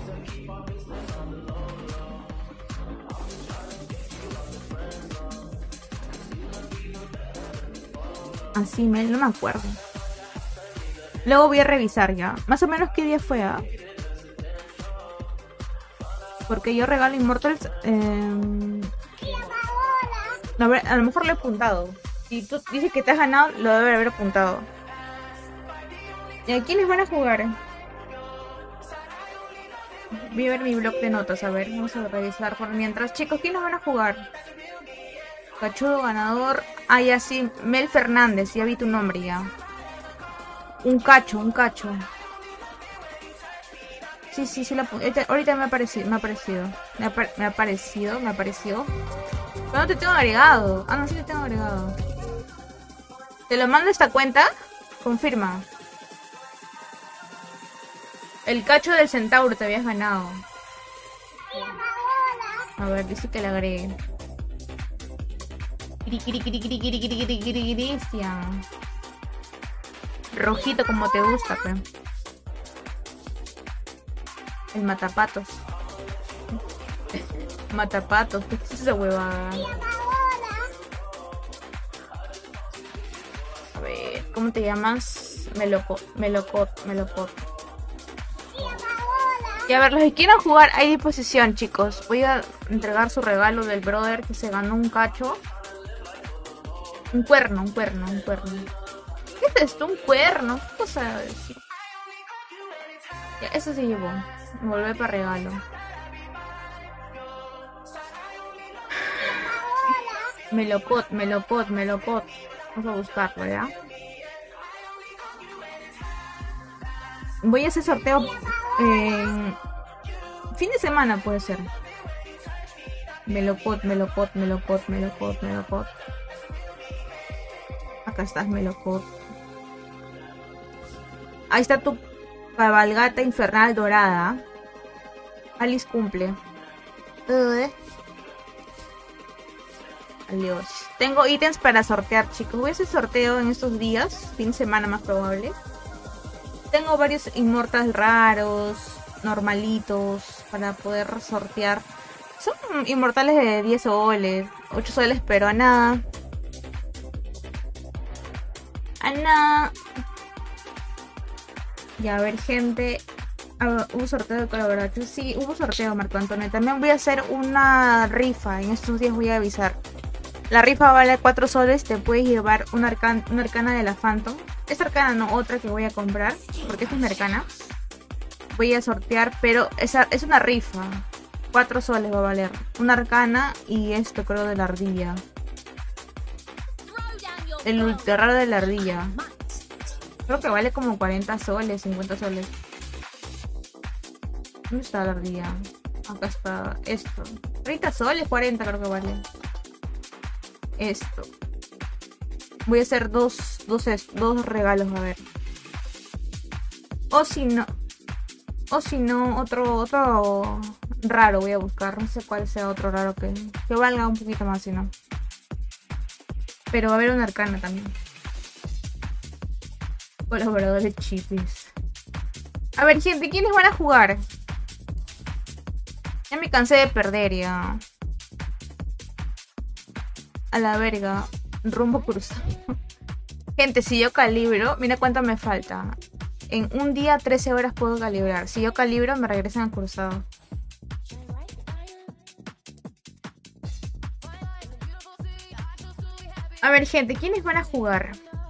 Así, me, no me acuerdo. Luego voy a revisar ya. Más o menos qué día fue, ¿ah? Porque yo regalo Immortals. Eh... A, ver, a lo mejor lo he apuntado. Si tú dices que te has ganado, lo debe haber apuntado. ¿Y a quiénes van a jugar? Voy a ver mi blog de notas. A ver, vamos a revisar por mientras. Chicos, ¿quiénes van a jugar? Cachudo ganador. Ah, ya sí. Mel Fernández. Ya vi tu nombre ya. Un cacho, un cacho. Sí, sí, sí. La, ahorita me ha parecido. Me ha parecido. Me ha, me ha parecido. Me ha parecido. Pero no te tengo agregado. Ah, no, sí te tengo agregado. ¿Te lo mando esta cuenta? Confirma. El cacho del centauro te habías ganado. A ver, dice que le agregue. Cristian. Rojito como te gusta, pe. El matapatos. Matapatos, ¿qué es esa huevada? A ver, ¿cómo te llamas? Melocot, Melocot, Melocot. Y a ver, los que quieran jugar, hay disposición, chicos. Voy a entregar su regalo del brother que se ganó un cacho. Un cuerno, un cuerno, un cuerno. ¿Qué es esto? Un cuerno. ¿Qué cosa es? Ya, eso se llevó. Me volví para regalo. Melocot, Melocot, Melocot. Vamos a buscarlo, ¿ya? Voy a hacer sorteo eh, fin de semana, puede ser. Melocot, Melocot, Melocot, Melocot, Melocot. Acá estás, Melocot. Ahí está tu cabalgata infernal dorada. Alice cumple. Uh. Adiós. Tengo ítems para sortear, chicos. Voy a hacer sorteo en estos días. Fin de semana más probable. Tengo varios inmortales raros, normalitos, para poder sortear. Son inmortales de diez soles, ocho soles, pero a nada. A nada. Ya, a ver, gente. Ah, hubo sorteo de colaboración. Sí, hubo sorteo, Marco Antonio. También voy a hacer una rifa. En estos días voy a avisar. La rifa vale cuatro soles. Te puedes llevar una, arcan una arcana de la Phantom. Esta arcana no, otra que voy a comprar. Porque esta es mi arcana. Voy a sortear, pero esa es una rifa. cuatro soles va a valer. Una arcana y esto creo de la ardilla. El ultra raro de la ardilla. Creo que vale como cuarenta soles, cincuenta soles. ¿Dónde está la ardilla? Acá está esto. treinta soles, cuarenta creo que vale. Esto. Voy a hacer dos, dos, dos regalos, a ver. O si no. O si no, otro, otro raro voy a buscar. No sé cuál sea otro raro que, que valga un poquito más, si no. Pero va a haber una arcana también. Colaborador de Chipis. A ver, gente, ¿quiénes van a jugar? Ya me cansé de perder ya. A la verga. Rumbo cruzado. Gente, si yo calibro, mira cuánto me falta. En un día, trece horas puedo calibrar. Si yo calibro, me regresan al cruzado. A ver, gente, ¿quiénes van a jugar?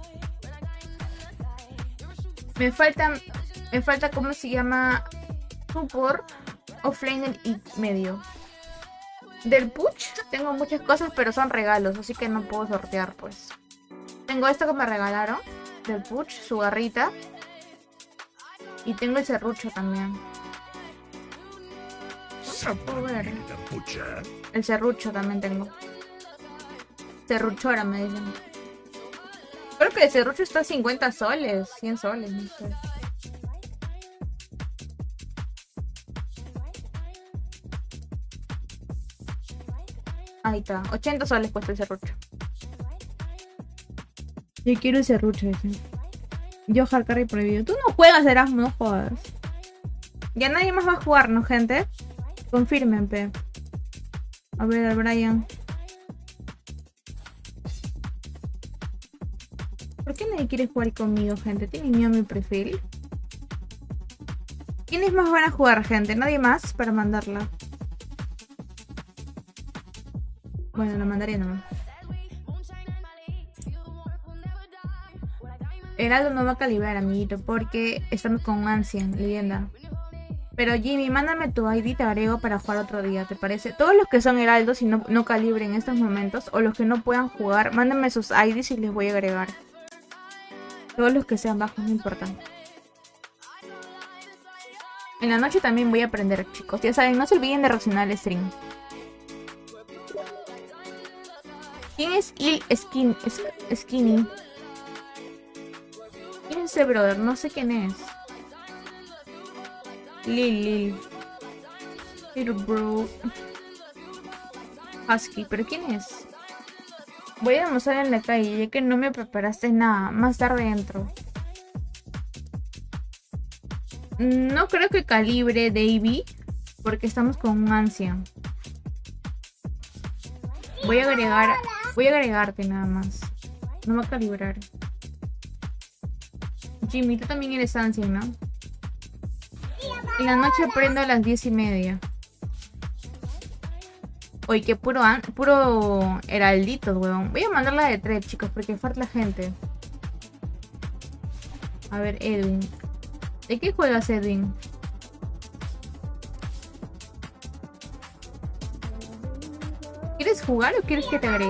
Me faltan... Me falta, ¿cómo se llama? Support, offlane y medio. Del Puch tengo muchas cosas, pero son regalos, así que no puedo sortear, pues. Tengo esto que me regalaron. Del Puch, su garrita. Y tengo el serrucho también. No lo puedo ver. The butcher. El serrucho también tengo. Serruchora me dicen. Creo que el serrucho está a cincuenta soles, cien soles, no sé. Ahí está, ochenta soles cuesta el serrucho. Yo quiero el serrucho ese. Yo hard carry prohibido. Tú no juegas Erasmus, no jodas. Ya nadie más va a jugar, ¿no, gente? Confirmen, pe. A ver, al Brian. ¿Por qué nadie quiere jugar conmigo, gente? ¿Tienen miedo a mi perfil? ¿Quiénes más van a jugar, gente? ¿Nadie más para mandarla? Bueno, la mandaré nomás. Heraldo no va a calibrar, amiguito, porque estamos con Ancien, leyenda. Pero Jimmy, mándame tu I D, te agrego para jugar otro día, ¿te parece? Todos los que son heraldos y no, no calibren en estos momentos, o los que no puedan jugar, mándenme sus I Ds y les voy a agregar. Todos los que sean bajos, no importa. En la noche también voy a aprender, chicos. Ya saben, no se olviden de reaccionar al stream. ¿Quién es Il Skin, es, Skinny? ¿Quién es ese brother? No sé quién es. Lil, Lil. Little bro. Husky, ¿pero quién es? Voy a almorzar en la calle, ya que no me preparaste nada. Más tarde entro. No creo que calibre Davey, porque estamos con un anciano. Voy a agregar... Voy a agregarte nada más. No va a calibrar. Jimmy, tú también eres anciano, ¿no? En la noche aprendo a las diez y media. Oye, que puro, puro heraldito, weón. Voy a mandarla de tres, chicos, porque falta gente. A ver, Edwin. ¿De qué juegas, Edwin? ¿Quieres jugar o quieres que te agregue?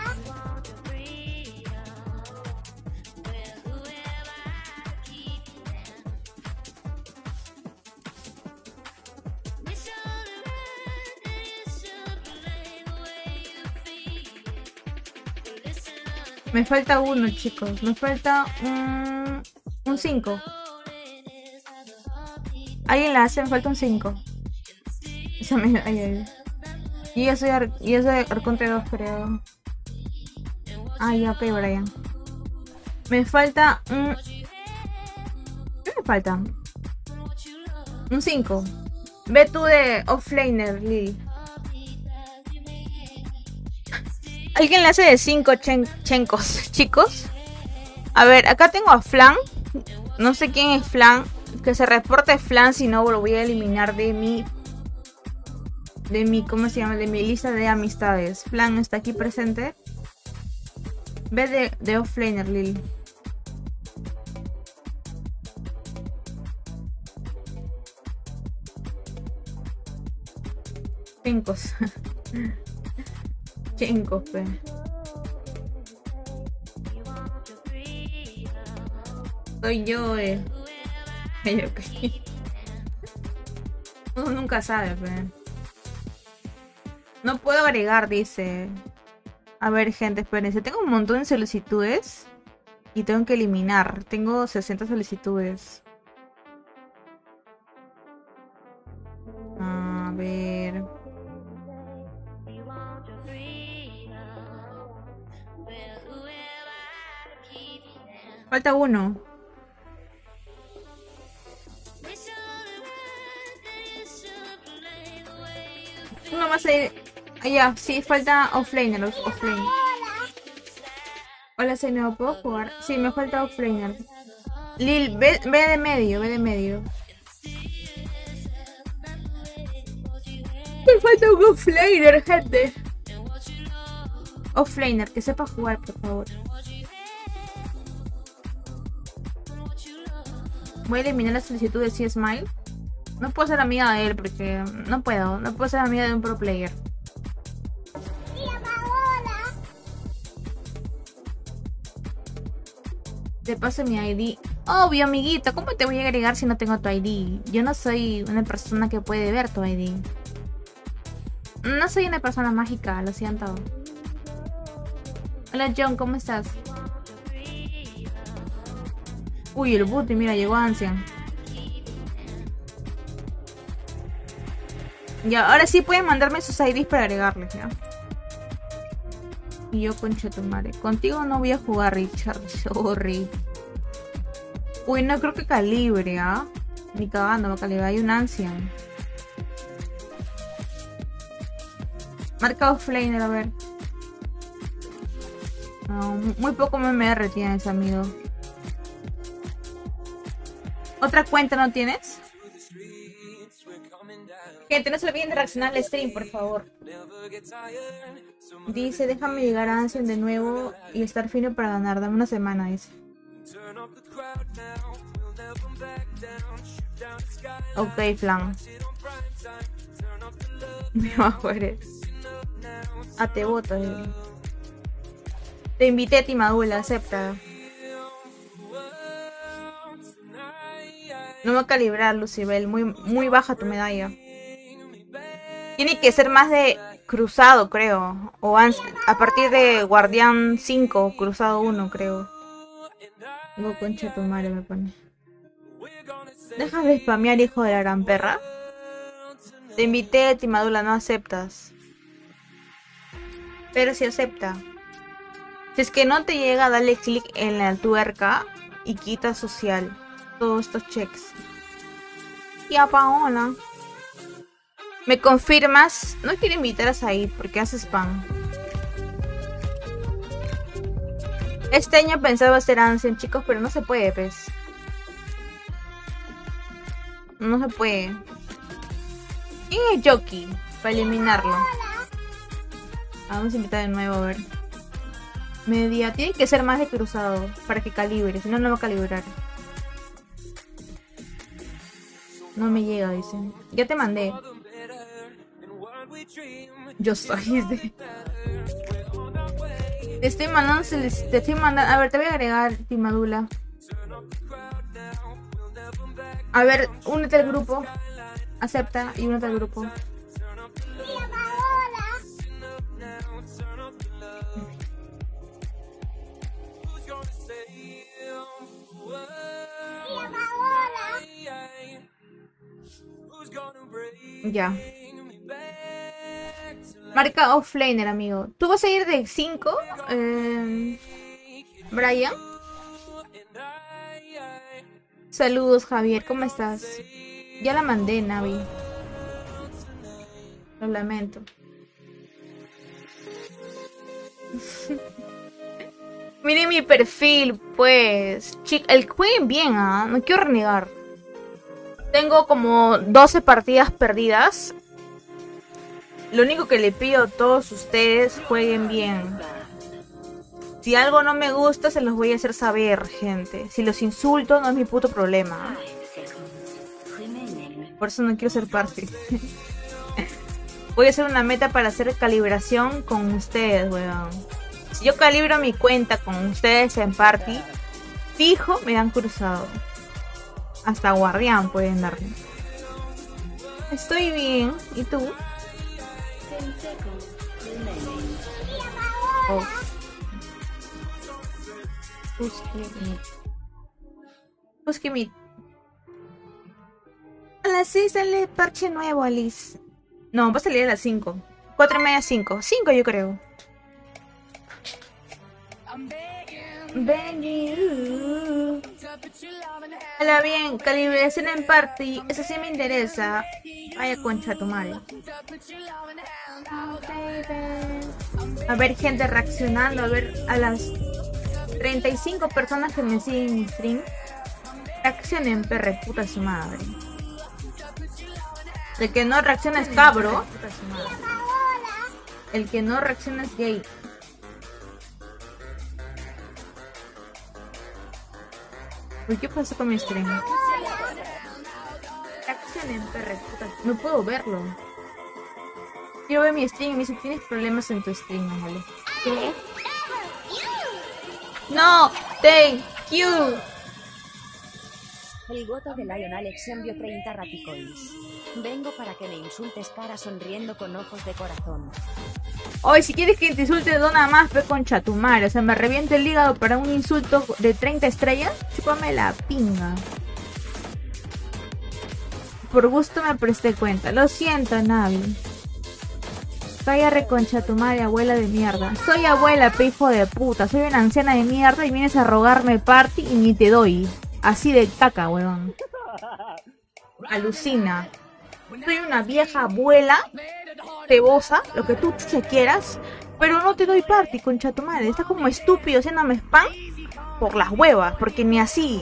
Me falta uno, chicos. Me falta un... Un cinco. ¿Alguien la hace? Me falta un cinco. Esa me... Ay, ay. Y yo soy, ar... yo soy Arconte dos, creo. Ah, ya, ok, Brian. Me falta un... ¿Qué me falta? Un cinco. Ve tú de offlaner, Lily. ¿Alguien le hace de cinco chen chencos, chicos? A ver, acá tengo a Flan. No sé quién es Flan. Que se reporte Flan, si no lo voy a eliminar de mi... De mi, ¿cómo se llama? De mi lista de amistades. Flan está aquí presente. Ve de, de offlaner, Lily. Chencos. Chencos, pe. Soy yo, eh. Ay, okay. Uno nunca sabe, pe. No puedo agregar, dice. A ver, gente, espérense. Tengo un montón de solicitudes. Y tengo que eliminar. Tengo sesenta solicitudes. A ver. Falta uno. Uno más ahí. Ah, ya, sí, falta offlaner. Offlane. Hola, soy nuevo, ¿puedo jugar? Sí, me falta offlaner. Lil, ve, ve de medio, ve de medio. Me falta un offlaner, gente. Offlaner, que sepa jugar, por favor. Voy a eliminar la solicitud de C-Smile. No puedo ser amiga de él porque no puedo. No puedo ser amiga de un pro player. Te paso mi I D Obvio, amiguito, ¿cómo te voy a agregar si no tengo tu I D? Yo no soy una persona que puede ver tu I D. No soy una persona mágica, lo siento. Hola John, ¿cómo estás? Uy, el booty, mira, llegó Ancian. Ya, ahora sí pueden mandarme sus I Ds para agregarles, ¿ya? Y yo, concha tu madre. Contigo no voy a jugar, Richard. Sorry. Uy, no creo que calibre, ¿ah? ¿eh? Ni cagando va a calibrar. Hay un Ancian. Marca offlane, a ver. No, muy poco M M R tienes, amigo. ¿Otra cuenta no tienes? Gente, no se olviden de reaccionar al stream, por favor. Dice, déjame llegar a Ancien de nuevo y estar fino para ganar. Dame una semana, dice. Ok, flan. Me bajo eres. Ah, te voto. Eh. Te invité, Timadula, acepta. No va a calibrar, Lucibel. Muy, muy baja tu medalla. Tiene que ser más de cruzado, creo. O a partir de guardián cinco, cruzado uno, creo. No, concha tu madre me pone. Deja de spamear, hijo de la gran perra. Te invité, Timadula, no aceptas. Pero si acepta. Si es que no te llega, dale clic en la tuerca y quita social. Todos estos checks. Ya, Paola. ¿Me confirmas? No quiero invitar a Said porque hace spam. Este año pensaba hacer Ancien, chicos, pero no se puede, pues. No se puede. ¿Quién es Jockey? Para eliminarlo. Vamos a invitar de nuevo, a ver. Media. Tiene que ser más de cruzado para que calibre, si no, no va a calibrar. No me llega, dicen. Ya te mandé. Yo soy de... Te estoy mandando, te estoy mandando... A ver, te voy a agregar, Timadula. A ver, únete al grupo. Acepta y únete al grupo. Ya. Marca offlaner, amigo. ¿Tú vas a ir de cinco? Eh, Brian. Saludos, Javier. ¿Cómo estás? Ya la mandé, Navi. Lo lamento. Miren mi perfil, pues. Chica, el jueguen bien, ¿ah? ¿eh? No quiero renegar. Tengo como doce partidas perdidas. Lo único que le pido a todos ustedes, jueguen bien. Si algo no me gusta, se los voy a hacer saber, gente. Si los insulto, no es mi puto problema. Por eso no quiero ser parte. Voy a hacer una meta para hacer calibración con ustedes, weón. Si yo calibro mi cuenta con ustedes en party, fijo, me dan cruzado. Hasta guardián pueden darme. Estoy bien. ¿Y tú? Oh. Busque mi. A las seis sale parche nuevo, Alice. No, va a salir a las cinco. Cuatro y media, cinco. Cinco yo creo. Benji. Hola, bien, calibración en party. Eso sí me interesa. Vaya concha tu madre. A ver, gente reaccionando. A ver, a las treinta y cinco personas que me siguen en mi stream. Reaccionen, perre, puta su madre. El que no reacciona es cabro. El que no reacciona es gay. Uy, ¿qué pasó con mi stream? Reaccionen, perre, puta. No puedo verlo. Quiero ver mi stream y me dice, tienes problemas en tu stream, ¿vale? ¿Qué? No, thank you. El goto de Lion Alex envió treinta raticoins. Vengo para que me insultes cara sonriendo con ojos de corazón. Oye, si quieres que te insulte, dona más, pe concha tu madre. O sea, me reviente el hígado para un insulto de treinta estrellas. Chúpame la pinga. Por gusto me presté cuenta. Lo siento, Navi. Calla reconcha tu madre, abuela de mierda. Soy abuela, pe hijo de puta. Soy una anciana de mierda y vienes a rogarme party y ni te doy. Así de caca, weón. Alucina. Soy una vieja abuela, cebosa, lo que tú chucha quieras, pero no te doy party, concha tu madre. Estás como estúpido haciéndome spam por las huevas, porque ni así.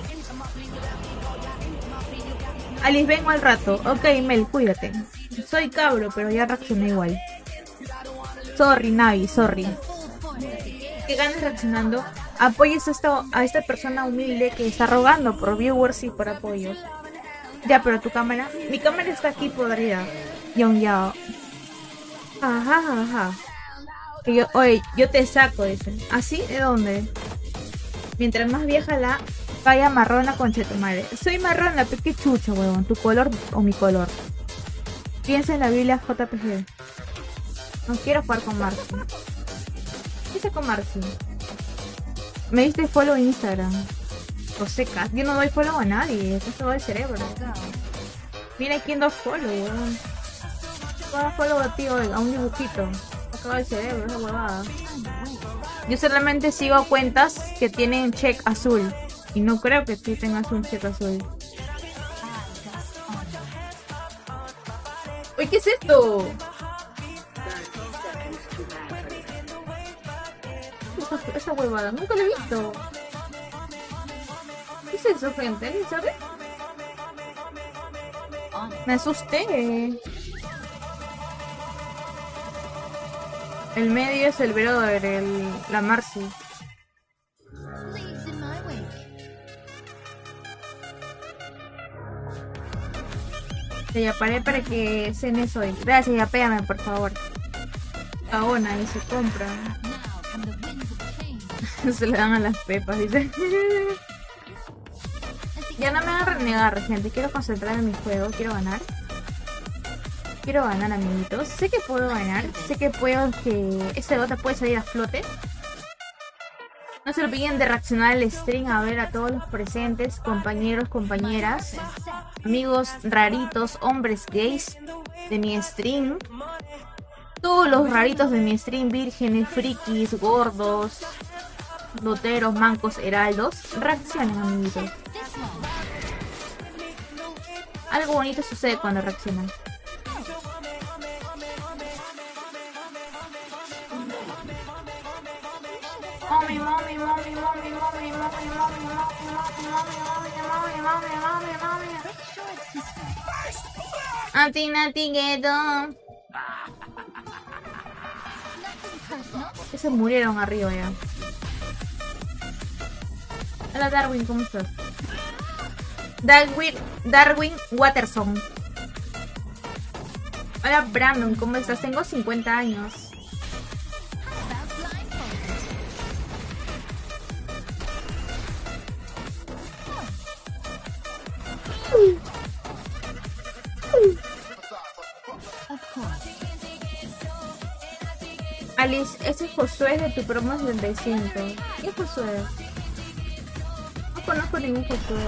Alice, vengo al rato. Ok, Mel, cuídate. Soy cabro, pero ya reaccioné igual. Sorry, Navi, sorry. ¿Qué ganas reaccionando? Apoyes a esta, a esta persona humilde que está rogando por viewers y por apoyos. Ya, pero tu cámara... Mi cámara está aquí podrida. Yong yao. Ajá, ajá. Y yo, oye, yo te saco, dice. ¿Así? ¿De dónde? Mientras más vieja la vaya marrona, concha tu madre. Soy marrona, pero qué chucho, huevón. ¿Tu color o mi color? Piensa en la Biblia J P G. No quiero jugar con Marcy. ¿Qué hice con Marcy? Me diste follow en Instagram. Lo secas. Yo no doy follow a nadie. Esto va el cerebro. Mira quién da follow, weón. Voy follow a ti, oiga, a un dibujito. Acaba el cerebro, esa huevada. Yo solamente sigo cuentas que tienen check azul. Y no creo que tú tengas un check azul. Uy, ¿qué es esto? Esa, esa huevada, nunca la he visto. ¿Qué es eso, gente? ¿Alguien sabe? Me asusté. El medio es el brother, el, la Marcy. Te llamaré para que cenes hoy. Gracias, yapéame, por favor. Ahora, y se compra. Se le dan a las pepas, dice. Ya no me van a renegar, gente. Quiero concentrarme en mi juego. Quiero ganar. Quiero ganar, amiguitos. Sé que puedo ganar. Sé que puedo que este gota puede salir a flote. No se olviden de reaccionar al stream, a ver a todos los presentes, compañeros, compañeras, amigos raritos, hombres gays de mi stream. Todos los raritos de mi stream, vírgenes, frikis, gordos, loteros, mancos, heraldos. Reaccionen, amiguitos. Algo bonito sucede cuando reaccionan. Mami, mami, mami, mami, mami, mami, mami, mami, mami, mami, mami, mami. Atina tigueto. Que se murieron arriba ya. Hola Darwin, ¿cómo estás? Darwin, Darwin Watterson. Hola Brandon, ¿cómo estás? Tengo cincuenta años. Alice, ese Josué es de tu promo setenta y cinco. ¿Qué Josué? No conozco ningún Josué.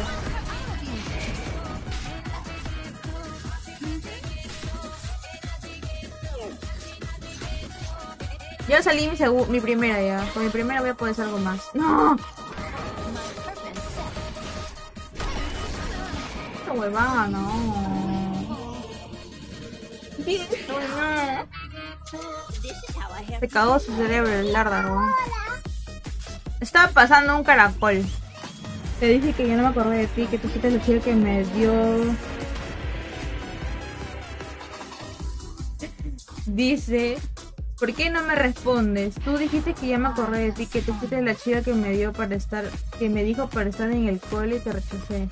Ya salí mi, mi primera ya. Con mi primera voy a poder hacer algo más. ¡No! Esta huevada, no. Se cagó su cerebro el lárdaro. Estaba pasando un caracol. Te dije que yo no me acordé de ti, que tú fuiste el chico que me dio. Dice, ¿por qué no me respondes? Tú dijiste que ya me acordé de ti, que tú fuiste la chica que me dio para estar, que me dijo para estar en el cole y te rechacé.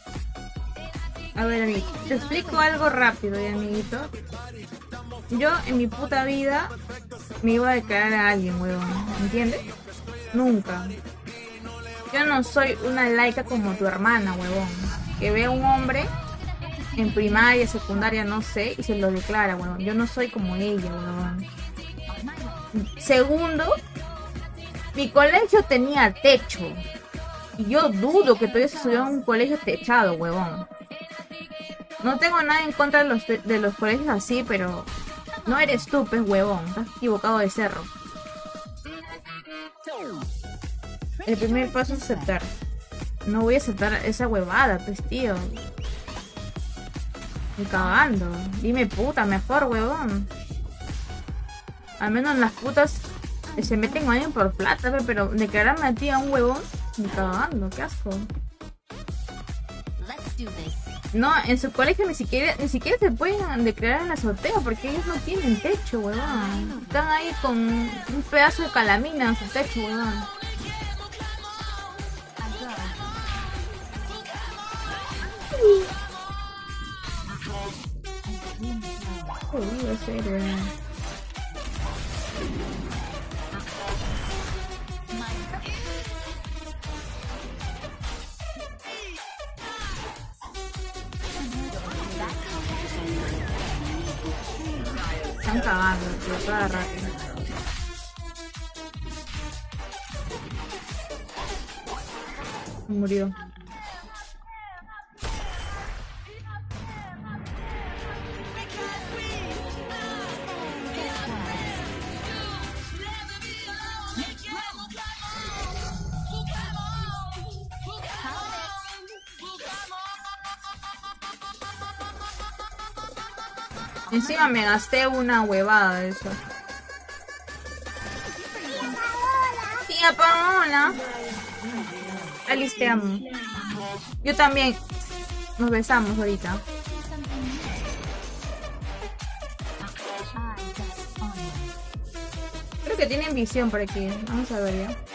A ver, amigo, te explico algo rápido, ¿y, amiguito? Yo en mi puta vida me iba a declarar a alguien, huevón, ¿entiendes? Nunca. Yo no soy una laica como tu hermana, huevón. que ve a un hombre en primaria, secundaria, no sé, y se lo declara, weón. Yo no soy como ella, weón. Segundo, mi colegio tenía techo. Y yo dudo que todavía se estudió en un colegio techado, huevón. No tengo nada en contra de los, de los colegios así, pero no eres tú, pues, huevón. Estás equivocado de cerro. El primer paso es aceptar. No voy a aceptar esa huevada, pues, tío. Ni cagando. Dime puta, mejor, huevón. Al menos las putas se meten con alguien por plata, pe, pero declararme a ti a un huevón, ni cagando, qué asco. No, en su colegio ni siquiera ni siquiera se pueden declarar en la azotea porque ellos no tienen techo, huevón. Están ahí con un pedazo de calamina en su techo, huevón. Uy, es serio. Están cagando, tío, cada rato. Murió. Encima me gasté una huevada de eso. Tía Paola. Alice, te amo. Yo también. Nos besamos ahorita. Creo que tienen visión por aquí. Vamos a ver ya.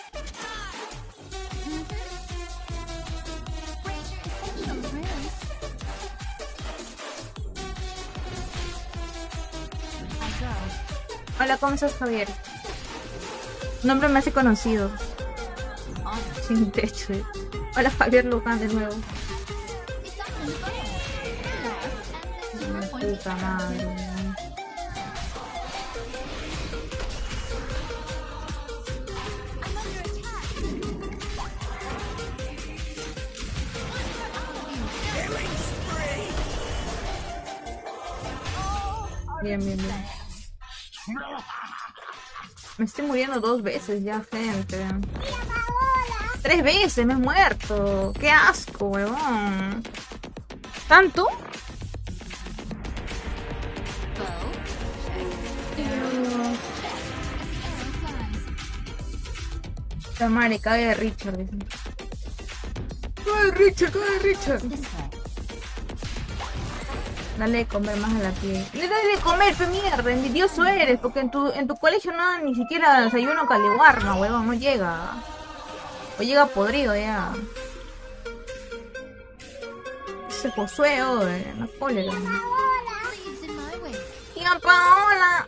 Hola, ¿cómo estás, Javier? Nombre me hace conocido. Sin techo. Eh. Hola, Javier Luján de nuevo. Puta madre. Bien, bien, bien. Me estoy muriendo dos veces ya, gente. Tres veces me he muerto. Qué asco, huevón. ¿Tanto? La madre, cae de Richard. Cae de Richard, cae de Richard. Dale de comer más a la piel. Le dale de comer, pe mierda, envidioso eres, porque en tu, en tu colegio no ni siquiera desayuno caliwarma, huevón, no llega. O llega podrido ya. Se posueo de la cólera. Tía Paola.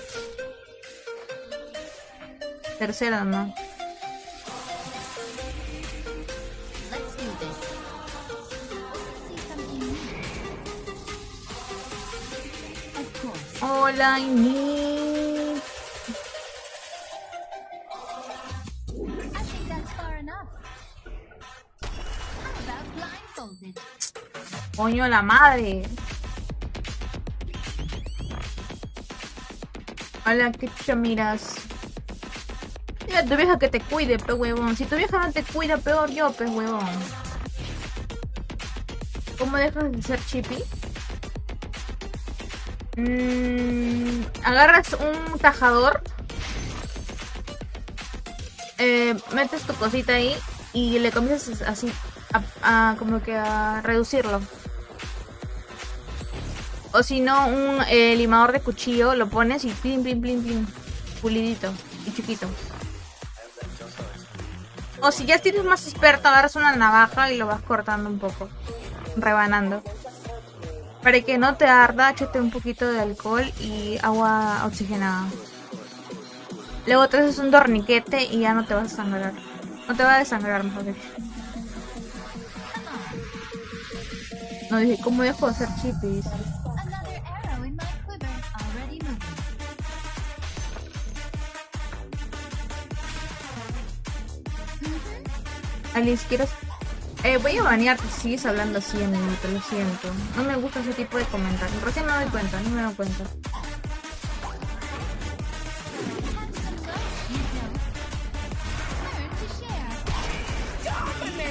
Tercera nomás. Hola, Ini. Coño, la madre. Hola, ¿qué chucha miras? Dile a tu vieja que te cuide, pe huevón. Si tu vieja no te cuida, peor yo, pe huevón. ¿Cómo dejas de ser chippy? Mm, agarras un tajador, eh, metes tu cosita ahí y le comienzas así a, a como que a reducirlo. O si no, un eh, limador de cuchillo, lo pones y plin, plin, plin, plin, pulidito y chiquito. O si ya tienes más experto, agarras una navaja y lo vas cortando un poco, rebanando. Para que no te arda, échate un poquito de alcohol y agua oxigenada. Luego te haces un torniquete y ya no te vas a sangrar. No te va a desangrar, mejor dicho. No, dije, ¿cómo dejo de hacer chipis? Another arrow in my quiver. Already moving. Alice, ¿quieres...? Eh, voy a banearte si sigues hablando así, amiguito, lo siento. No me gusta ese tipo de comentarios. Recién me doy cuenta, no me doy cuenta. Learn to share.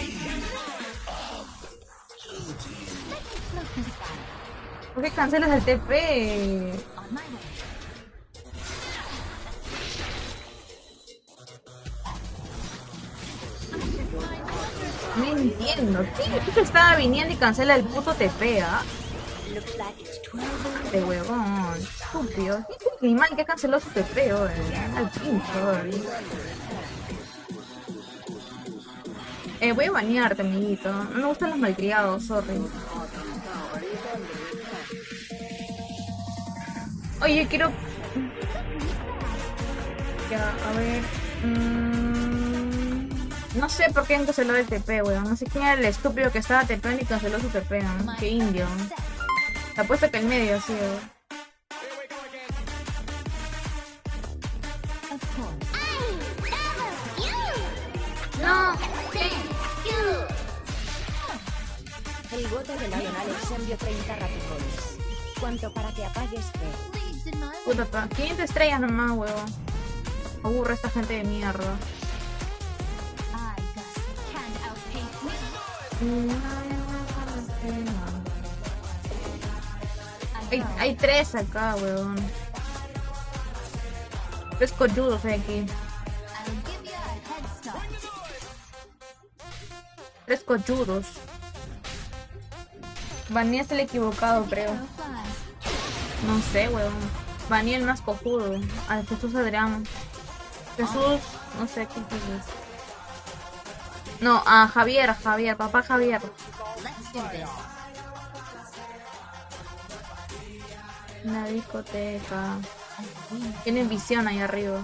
¿Por qué cancelas el T P? On my way. No entiendo. ¿Qué que estaba viniendo y cancela el puto T P, ah? De huevón. Estúpido. Ni mal que canceló su T P, oye. Al pincho, oye. Eh, voy a banearte, amiguito. No me gustan los malcriados, sorry. Oye, quiero... Ya, a ver... Mm... No sé por qué canceló el T P, weón. No sé quién era el estúpido que estaba TPando y canceló su T P, ¿no? Qué indio. Te apuesto que el medio, sí, weón. No, El voto de Lion Alex envió treinta raticoins. ¿Cuánto para que apagues fe? Leaves in my way. puta, pa. quinientas estrellas nomás, weón. Aburre esta gente de mierda. I, Gus, can't outpace me. Hay, hay tres acá, weón. Tres colludos hay aquí. I'll give you a head start. Tres colludos. Baneaste el equivocado, creo. Go fly. No sé, weón. Baneé el más cojudo. Al Jesús Adrián. Jesús, no sé qué es. No, a Javier, Javier, papá Javier. Let's do this. Una discoteca. Tienen visión ahí arriba.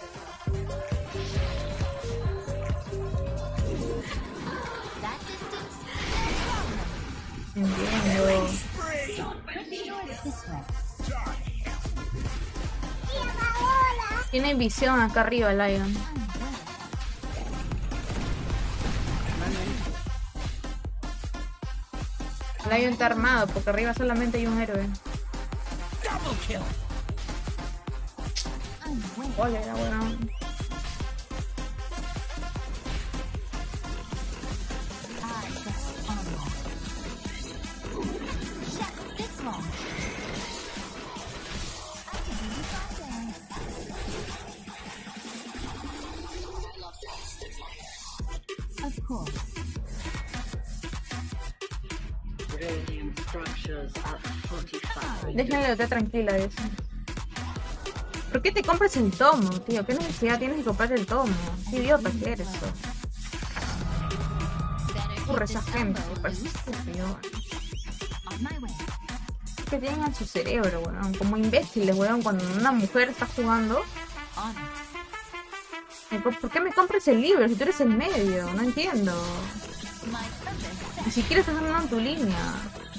That distance. Entiendo. Pretty sure it's this way. Tienen visión acá arriba, Lion. Lion está armado porque arriba solamente hay un héroe. Ole, era bueno. I just onward. Shut this one. I could do this all day. Of course. Radiant structures at forty-five. Déjenle estar tranquila de eso. ¿Por qué te compras el tomo, tío? ¿Qué necesidad tienes de comprar el tomo? Qué idiota que eres, ¿no? Better Ocurre keep esa this gente, elbow súper loose. estúpido. On my way. Que tengan su cerebro, weón. Como imbéciles, weón. Cuando una mujer está jugando, On. me co- ¿por qué me compras el libro si tú eres el medio? No entiendo. My purpose. Ni siquiera estás andando en tu línea.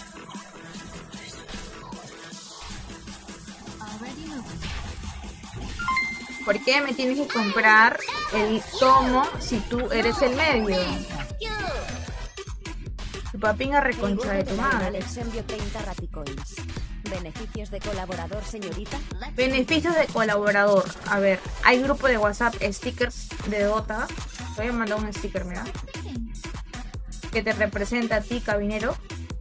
Already moving. ¿Por qué me tienes que comprar el tomo si tú eres el medio? Tu papinga El reconcha voto de de tu Lion madre. Alex envió treinta raticoins. ¿Beneficios de colaborador, señorita? Beneficios de colaborador. A ver, hay grupo de WhatsApp, stickers de Dota. Te voy a mandar un sticker, mira. Que te representa a ti, cabinero.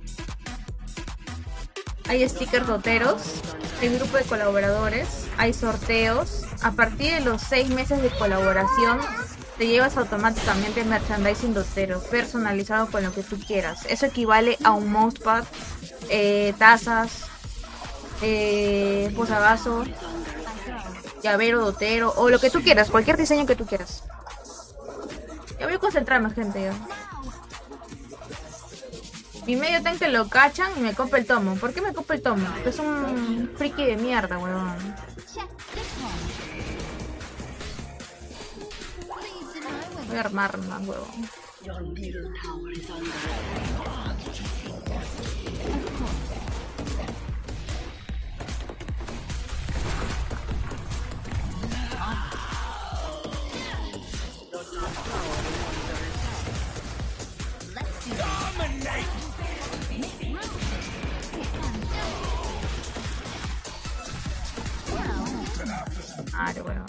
Hay stickers doteros. Hay grupo de colaboradores. Hay sorteos. A partir de los seis meses de colaboración, te llevas automáticamente merchandising dotero, personalizado con lo que tú quieras. Eso equivale a un mousepad, eh, tazas, eh, posavasos, llavero dotero, o lo que tú quieras, cualquier diseño que tú quieras. Ya voy a concentrarme, gente, ya. Mi medio tanque lo cachan y me compra el tomo. ¿Por qué me compra el tomo? Porque es un friki de mierda, weón. Check this one. Leaves in my way. Voy a armar más, huevón. Your middle tower is under attack. madre, weón.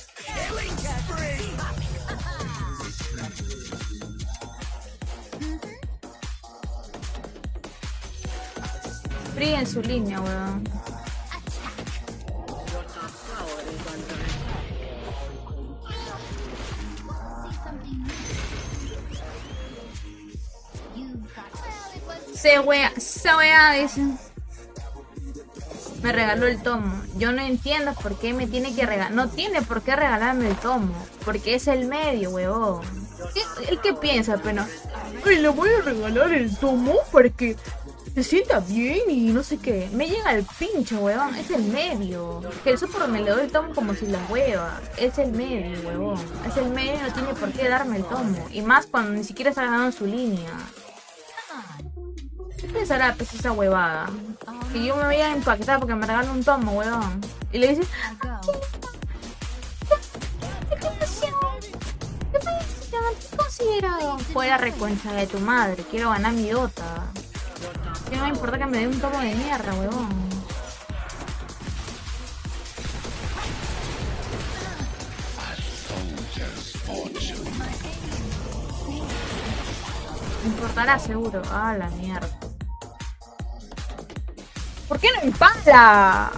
Free en su línea, weón. Your top tower is under See something new. You've got. Well, it was. Se wea, se wea, dice. Me regaló el tomo. Yo no entiendo por qué me tiene que regalar. No tiene por qué regalarme el tomo. Porque es el medio, huevón. ¿Qué- ¿El que piensa, pero? Ay, le voy a regalar el tomo porque se sienta bien y no sé qué. Me llega el pincho, huevón. Es el medio. Que el super me le doy el tomo como si la hueva. Es el medio, huevón. Es el medio y no tiene por qué darme el tomo. Y más cuando ni siquiera está ganando su línea. ¿Qué pensará pues esa huevada? Que yo me voy a impactar porque me regalan un tomo, huevón. Y le dice, I'll go. ¿qué emoción? ¿Qué felicidad? ¿Qué considerado? Fuera reconcha de tu madre, quiero ganar mi Dota. Que no me importa que me dé un tomo de mierda, huevón. Me importará seguro. Ah, la mierda. ¿Por qué no impala?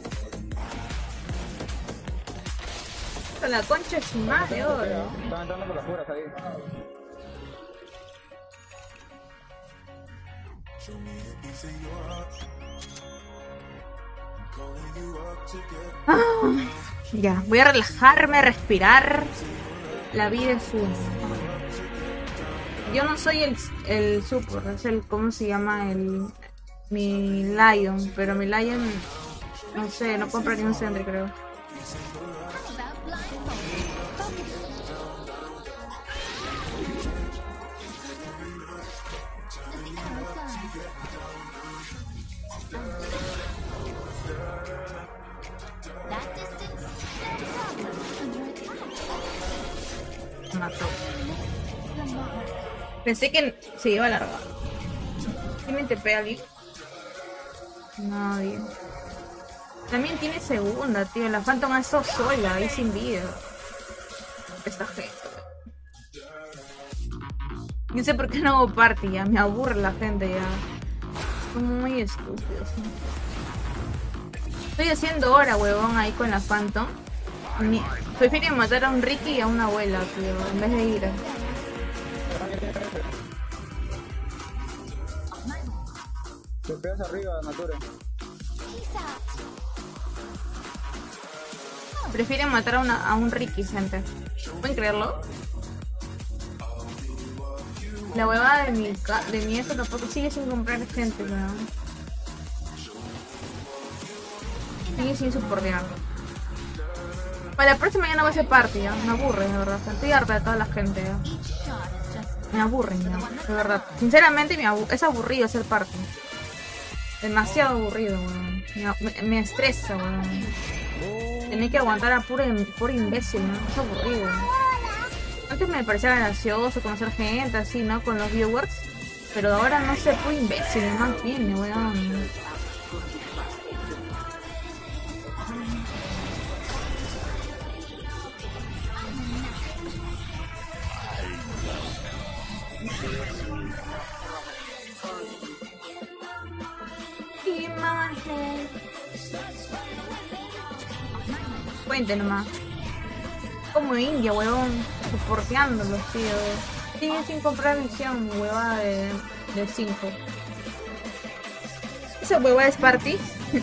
Con la concha de su madre, oro. Están entrando por las puras ahí. Ah, ya, voy a relajarme, respirar. La vida es uno. Yo no soy el, el super, es el, ¿cómo se llama? El, mi Lion, pero mi Lion, no sé, no compra ni un Sentry, creo. How about blindfold? Does the arrow fly? That distance? No problem. Under attack. Me mató. The mark. Pensé que se iba a alargar. ¿Tiene T P alguien? Nadie. También tiene segunda, tío. La Phantom ha estado sola, ahí sin vida. Esta gente. No sé por qué no hago party ya. Me aburre la gente ya. Son muy estúpidos. Estoy haciendo hora, huevón, ahí con la Phantom. Ni- Prefiero matar a un Ricky y a una abuela, tío, en vez de ir a... Te pegas arriba, Nature. Peace out. Prefieren matar a, una, a un Ricky, gente. ¿Pueden creerlo? La huevada de mi, ca- de mi esto tampoco sigue sin comprar gente, weón. Sigue sin soportear. Para la próxima ya no va a ser party, ya. Me aburre, de verdad. Estoy harta de toda la gente, ya. Each shot is just. Me aburren, ya. De verdad. Sinceramente, me abu- es aburrido hacer party. Demasiado aburrido, weón. Me, me- me estresa, weón. Tener que aguantar a puro, im- puro imbécil, ¿no? Es aburrido. Antes me parecía gracioso conocer gente así, ¿no? Con los viewers. Pero ahora no sé, puro imbécil, más bien, weón. Imagen. Cuente nomás. Como India, huevón. Soporteándolos, tío. Sigue sin comprar misión, huevada de cinco. Esa huevada es party.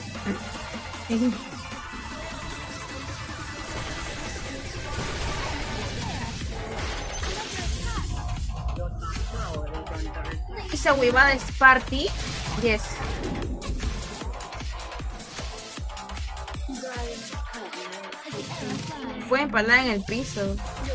Esa huevada es party. Yes. Pueden parar en el piso.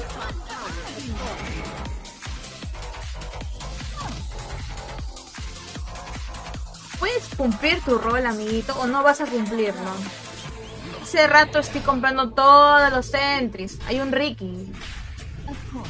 ¿Puedes cumplir tu rol, amiguito, o no vas a cumplirlo? Hace rato estoy comprando todos los sentries. Hay un Ricky. Of course.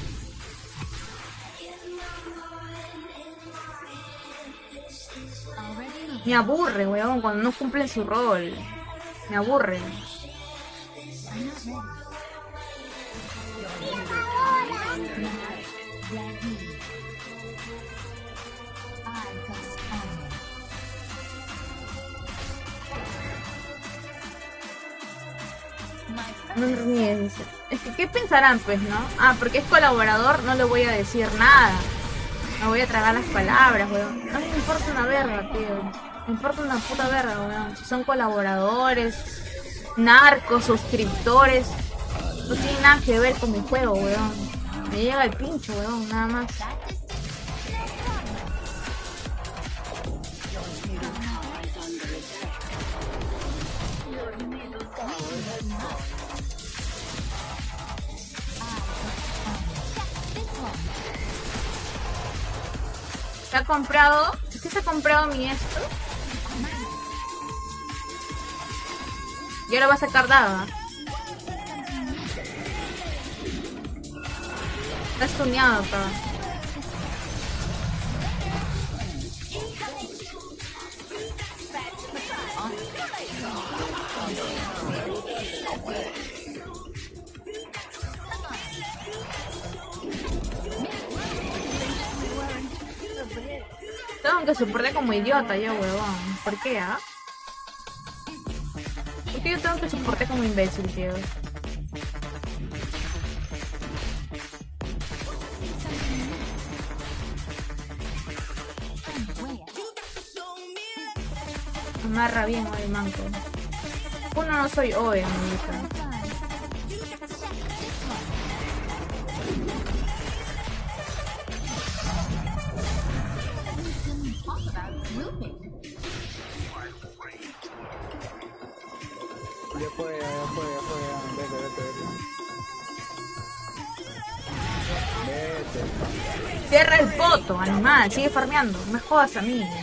Already. Me aburre, weón, cuando no cumplen su rol. Me aburre. No me ríes, dice. Es que, ¿qué pensarán, pues, no? Ah, porque es colaborador, no le voy a decir nada. Me voy a tragar las palabras, weón. No me importa una verga, tío. Me importa una puta verga, weón. Si son colaboradores, narcos, suscriptores, no tiene nada que ver con mi juego, weón. Me llega el pincho, weón, nada más. ¿Se ha comprado? ¿Qué se ha comprado mi esto? Y ahora va a sacar dada. Está stuneado acá. Tengo que soportar como idiota yo, huevón. ¿Por qué, ah? ¿Por qué yo tengo que soportar como imbécil, tío? Amarra bien hoy, manco. Uno no soy hoy, amiguita. Ya fue, ya fue, ya fue, ya. Vete, vete, vete. Vete. Cierra el poto, animal. Sigue farmeando. No me jodas a mí.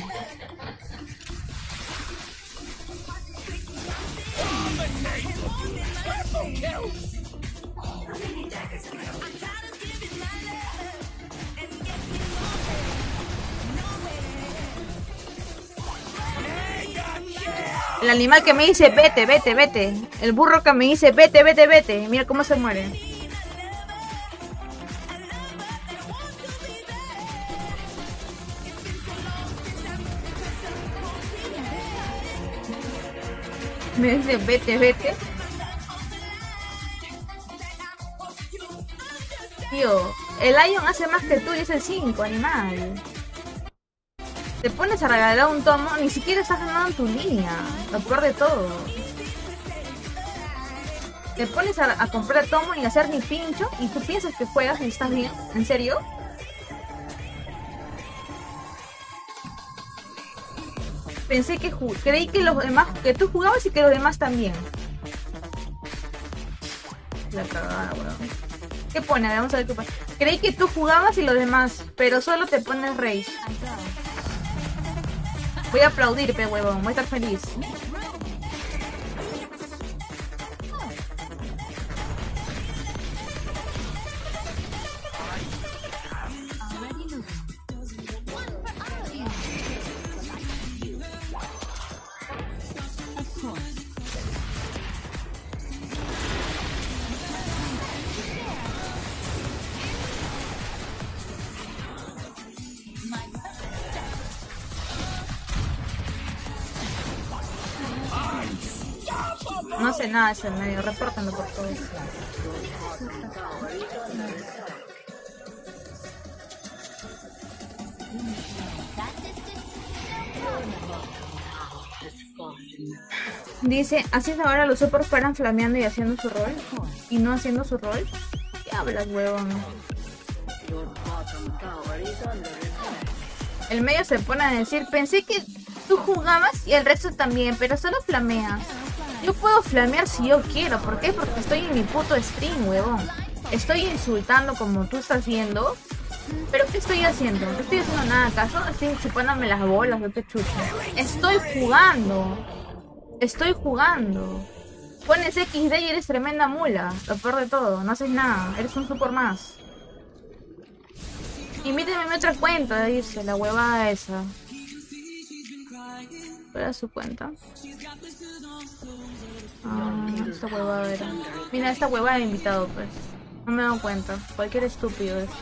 El animal que me dice vete, vete, vete. El burro que me dice vete, vete, vete. Mira cómo se muere. Me dice vete, vete. Tío, el Lion hace más que tú y es el cinco, animal. Te pones a regalar un tomo, ni siquiera estás ganando en tu línea. Lo peor de todo. Te pones a, a comprar tomo y hacer ni pincho y tú piensas que juegas y estás bien. ¿En serio? Pensé que ju creí que los demás, que tú jugabas y que los demás también. La cagada, weón. ¿Qué pone? A ver, vamos a ver qué pone. Creí que tú jugabas y los demás, pero solo te pones rage. Voy a aplaudir, pe huevón, voy a estar feliz. No hace nada ese medio, repórtenlo por favor. Dice, ¿así es ahora los supers paran flameando y haciendo su rol? ¿Y no haciendo su rol? ¿Qué hablas, huevón? El medio se pone a decir, pensé que tú jugabas y el resto también, pero solo flameas. Yo puedo flamear si yo quiero. ¿Por qué? Porque estoy en mi puto stream, huevón. Estoy insultando como tú estás viendo. ¿Pero qué estoy haciendo? No estoy haciendo nada, ¿acaso? Estoy chupándome las bolas, no te chucho. Estoy jugando. Estoy jugando. Pones equis de y eres tremenda mula. Lo peor de todo, no haces nada. Eres un super más. Invíteme a mi otra cuenta, dice la huevada esa. Para su cuenta. Ah, esta huevada era. Mira, esta huevada de invitado, pues. No me he dado cuenta. Cualquier estúpido es.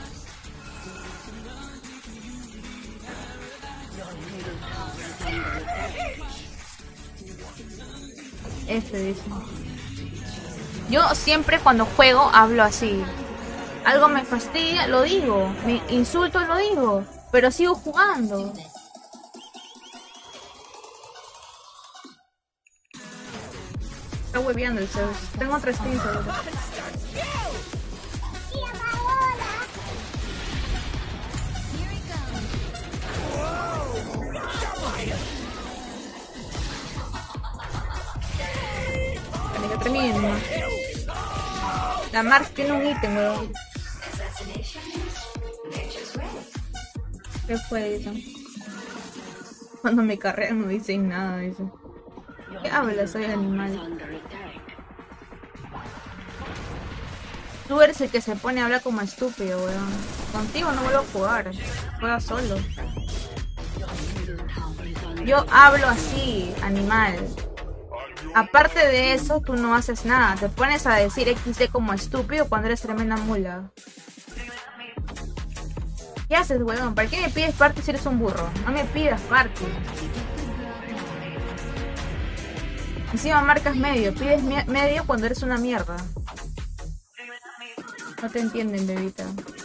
Este dice. Yo siempre cuando juego hablo así. Algo me fastidia, lo digo. Me insulto, lo digo. Pero sigo jugando. Está hueveando el Zeus. Tengo tres teams ahorita. Vale, que termine. La Mars tiene un ítem, weón. ¿Qué fue eso? Cuando me carrean no dicen nada de eso. ¿Qué hablas? Soy animal. Tú eres el que se pone a hablar como estúpido, weón. Contigo no vuelvo a jugar. Juega solo. Yo hablo así, animal. Aparte de eso, tú no haces nada. Te pones a decir equis de como estúpido cuando eres tremenda mula. ¿Qué haces, weón? ¿Para qué me pides party si eres un burro? No me pidas party. Encima marcas medio. Pides me medio cuando eres una mierda. No te entienden, bebita.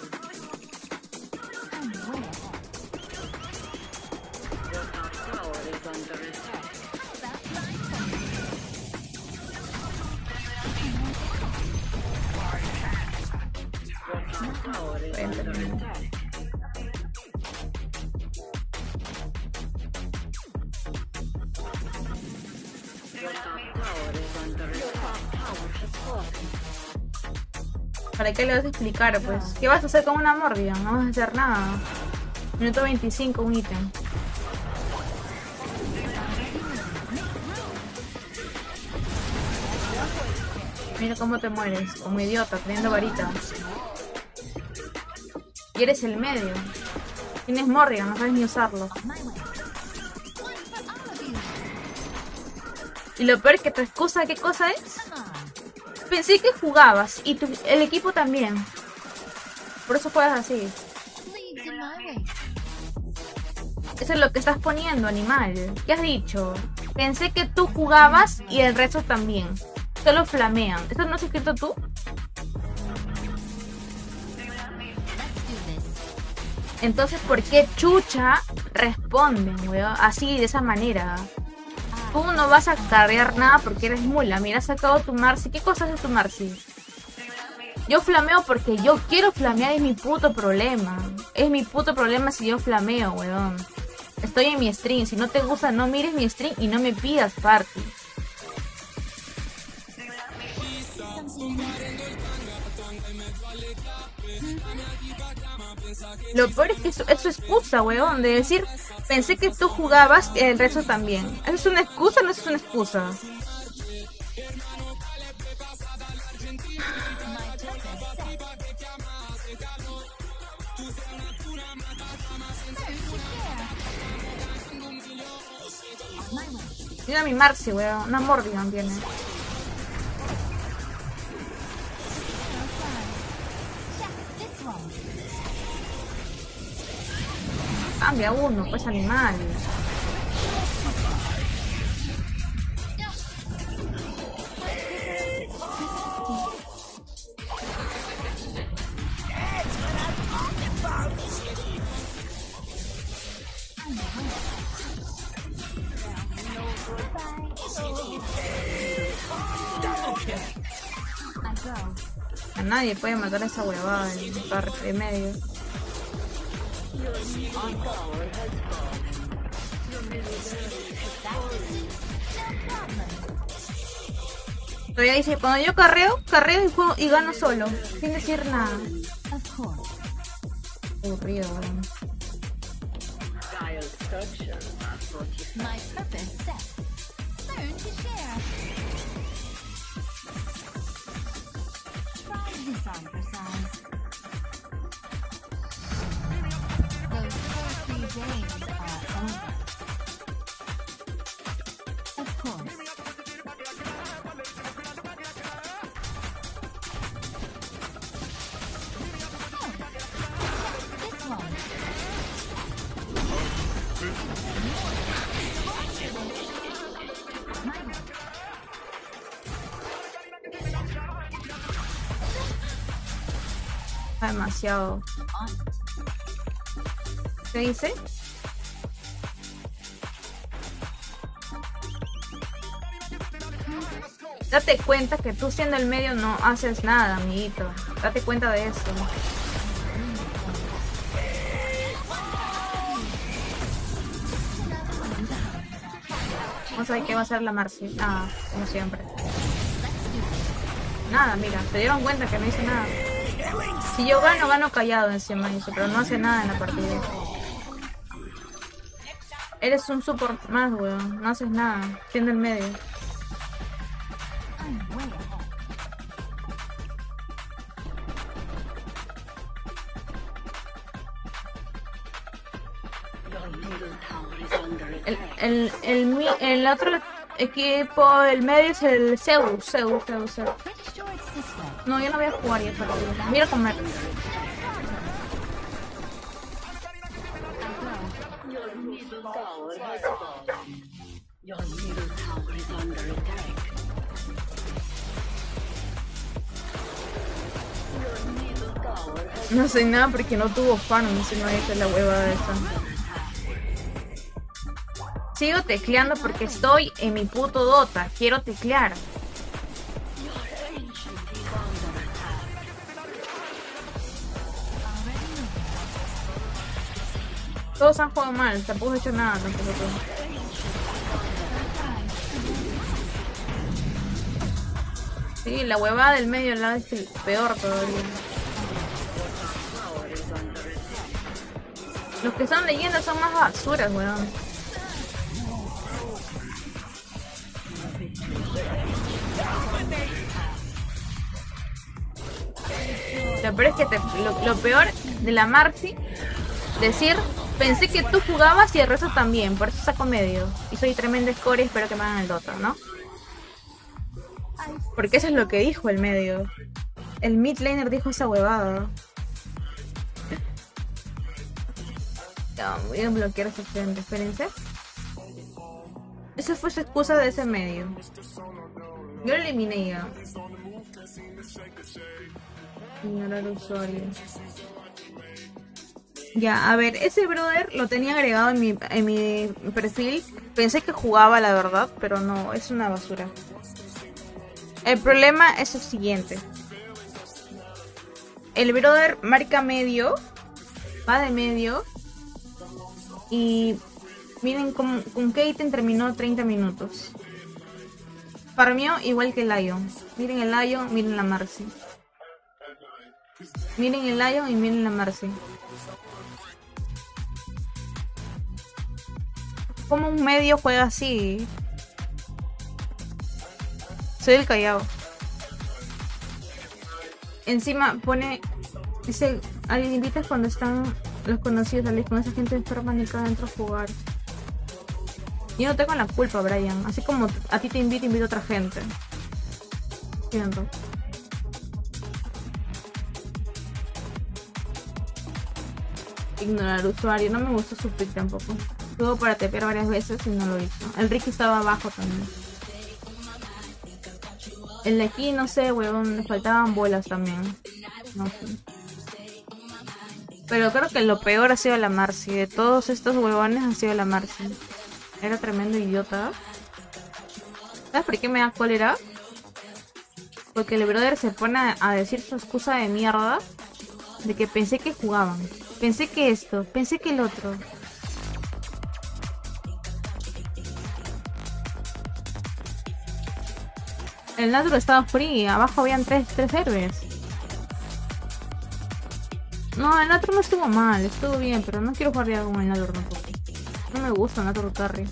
¿Para qué le vas a explicar, pues? ¿Qué vas a hacer con una Morrigan? No vas a hacer nada. Minuto veinticinco, un ítem. Mira cómo te mueres, como idiota, teniendo varita. Y eres el medio. Tienes Morrigan, no sabes ni usarlo. Y lo peor es que tu excusa, ¿qué cosa es? Pensé que jugabas y tu, el equipo también. Por eso juegas así. Eso es lo que estás poniendo, animal. ¿Qué has dicho? Pensé que tú jugabas y el resto también. Solo flamean. ¿Esto no has escrito tú? Entonces, ¿por qué chucha responden, weón? Así, de esa manera. Tú no vas a carrear nada porque eres mula. Mira, has sacado tu Marcy. ¿Qué cosa hace tu Marcy? Yo flameo porque yo quiero flamear. Es mi puto problema. Es mi puto problema si yo flameo, weón. Estoy en mi stream. Si no te gusta, no mires mi stream y no me pidas party. Lo peor es que eso es su excusa, weón, de decir, pensé que tú jugabas y el resto también. ¿Eso es una excusa o no es una excusa? Mira mi Marcy, weón, una Morrigan tiene. Cambia uno, pues animal. A nadie puede matar a esa huevada en parte medio. Todavía dice, cuando yo carreo, carreo y juego y gano solo, sin decir nada. Aburrido, weón. Está demasiado. ¿Qué dice? Date cuenta que tú siendo el medio no haces nada, amiguito. Date cuenta de eso. Vamos a ver qué va a hacer la Marcy. Ah, como siempre. Nada, mira, se dieron cuenta que no hice nada. Si yo gano, gano callado encima de eso, pero no hace nada en la partida. Eres un support más, weón. No haces nada, siendo el medio. El, el, el, mi- el otro equipo, el medio es el Zeus, Zeus, Zeus, Zeus. No, yo no voy a jugar ya partida. Mira comer. Your middle tower has fallen. Your middle tower is under attack. Your middle tower has No sé nada porque no tuvo farm, si no es la huevada de esta. Sigo tecleando porque estoy en mi puto Dota. Quiero teclear. Todos han jugado mal, tampoco he hecho nada tampoco tú. Sí, la huevada del medio lado es el peor todavía. Los que son leyendas son más basuras, weón. Lo peor es que te, lo, lo peor de la Marcy, decir, pensé que tú jugabas y el resto también, por eso saco medio. Y soy tremenda score y espero que me hagan el Dota, ¿no? Porque eso es lo que dijo el medio. El mid laner dijo esa huevada. No, voy a bloquear a ese frente, espérense. Esa fue su excusa de ese medio. Yo lo eliminé ya. Ignorar usuario. Ya, a ver, ese brother lo tenía agregado en mi, en mi perfil. Pensé que jugaba, la verdad, pero no, es una basura. El problema es el siguiente. El brother marca medio, va de medio, y miren con, con qué ítem terminó treinta minutos. Farmeó igual que el Lion. Miren el Lion, miren la Marcy. Miren el Lion y miren la Marcy. ¿Cómo un medio juega así? Soy el Callao. Encima pone... Dice, alguien invitas cuando están los conocidos, salir con esa gente enferma ni cada dentro a jugar. Yo no tengo la culpa, Brian. Así como a ti te invito, invito a otra gente. Siento. Ignorar usuario. No me gustó su pick tampoco. Tuvo para tepear varias veces y no lo hizo. El Ricky estaba abajo también. El de aquí, no sé, huevón. Le faltaban bolas también. No sé. Pero creo que lo peor ha sido la Marcy. De todos estos huevones ha sido la Marcy. Era tremendo idiota. ¿Sabes por qué me da cólera? Porque el brother se pone a, a decir su excusa de mierda. De que pensé que jugaban. Pensé que esto. Pensé que el otro. El Naturo estaba free. Abajo habían tres, tres héroes. No, el Naturo no estuvo mal. Estuvo bien, pero no quiero jugar ya con el Naturo tampoco. No me gusta el Naturo Carry.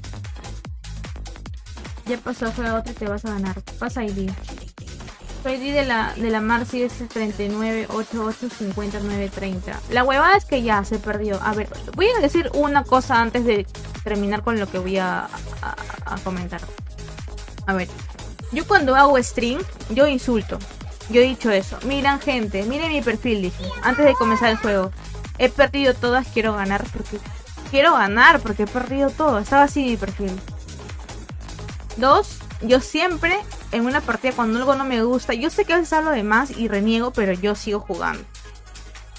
Ya pasó, juega otro y te vas a ganar. Pasa I D. Su I D de la, de la Marcy es treinta y nueve, ochenta y ocho, cincuenta, nueve, treinta. La huevada es que ya se perdió. A ver, voy a decir una cosa antes de terminar con lo que voy a, a, a comentar. A ver, yo cuando hago stream, yo insulto. Yo he dicho eso. Miren, gente, miren mi perfil, dije. Antes de comenzar el juego. He perdido todas, quiero ganar porque... Quiero ganar porque he perdido todo. Estaba así mi perfil. Dos, yo siempre en una partida cuando algo no me gusta, yo sé que a veces hablo de más y reniego, pero yo sigo jugando.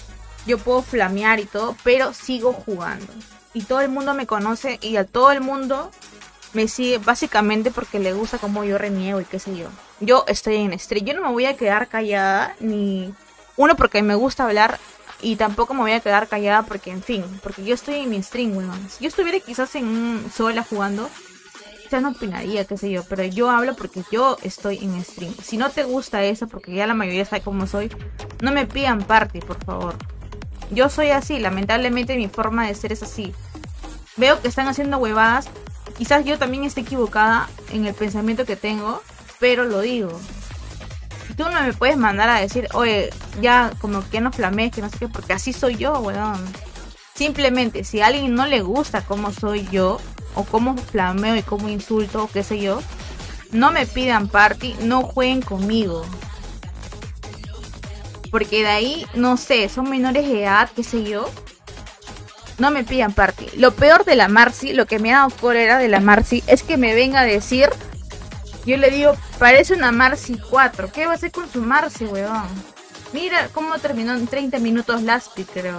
yo puedo flamear y todo, pero sigo jugando. Y todo el mundo me conoce y a todo el mundo me sigue básicamente porque le gusta cómo yo reniego y qué sé yo. Yo estoy en stream, yo no me voy a quedar callada, ni uno porque me gusta hablar y tampoco me voy a quedar callada porque, en fin, porque yo estoy en mi stream, weón. Si yo estuviera quizás en un sola jugando, ya no opinaría, qué sé yo, pero yo hablo porque yo estoy en stream. Si no te gusta eso, porque ya la mayoría sabe cómo soy, no me pidan party, por favor. Yo soy así, lamentablemente mi forma de ser es así. Veo que están haciendo huevadas, quizás yo también esté equivocada en el pensamiento que tengo, pero lo digo. Tú no me puedes mandar a decir, oye, ya como que no flamees, que no sé qué, porque así soy yo, weón. Simplemente, si a alguien no le gusta cómo soy yo, o cómo flameo y cómo insulto, o qué sé yo, no me pidan party, no jueguen conmigo. Porque de ahí, no sé, son menores de edad, qué sé yo. No me pidan party. Lo peor de la Marcy, lo que me ha dado cólera de la Marcy, es que me venga a decir, yo le digo, parece una Marcy cuatro. ¿Qué va a hacer con su Marcy, weón? Mira cómo terminó en treinta minutos Laspi, creo.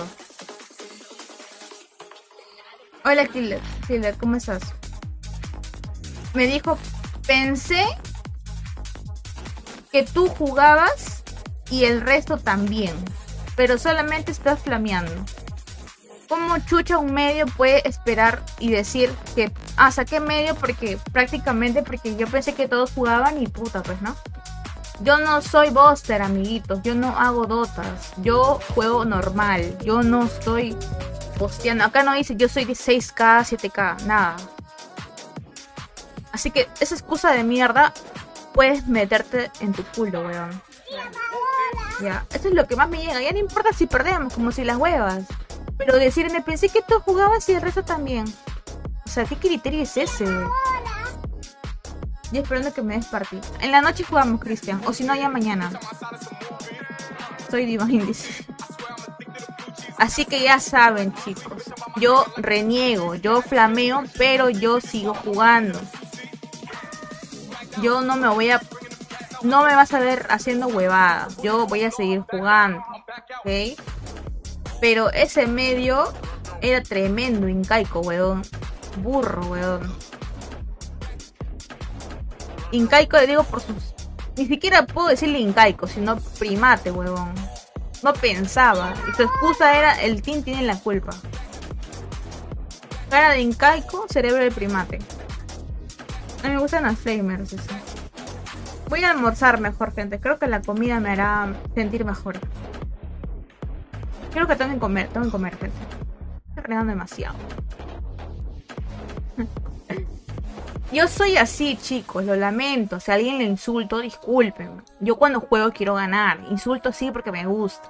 Hola, Killer. Killer, ¿cómo estás? Me dijo, pensé que tú jugabas y el resto también, pero solamente estás flameando. ¿Cómo chucha un medio puede esperar y decir que, ah, saqué medio porque prácticamente porque yo pensé que todos jugaban y puta, pues, ¿no? Yo no soy Buster, amiguitos, yo no hago dotas, yo juego normal, yo no estoy posteando. Acá no dice yo soy de seis K, siete K, nada. Así que esa excusa de mierda puedes meterte en tu culo, weón. Ya, eso es lo que más me llega. Ya no importa si perdemos, como si las huevas. Pero decirme, pensé que tú jugabas y el resto también. O sea, ¿qué criterio es ese? Y esperando que me des party. En la noche jugamos, Cristian. O si no, ya mañana. Soy Divine, dice. Así que ya saben, chicos. Yo reniego, yo flameo, pero yo sigo jugando. Yo no me voy a... No me vas a ver haciendo huevadas. Yo voy a seguir jugando. ¿Ok? Pero ese medio era tremendo, incaico, weón. Burro, weón. Incaico le digo por sus... Ni siquiera puedo decirle incaico, sino primate, weón. No pensaba. Y su excusa era el team tiene la culpa. Cara de incaico, cerebro de primate. A mí me gustan las flamers, eso. Voy a almorzar mejor, gente. Creo que la comida me hará sentir mejor. Creo que tengo que comer, tengo que comer, gente. Estoy regando demasiado. Yo soy así, chicos, lo lamento. Si a alguien le insulto, disculpen. Yo cuando juego quiero ganar. Insulto así porque me gusta.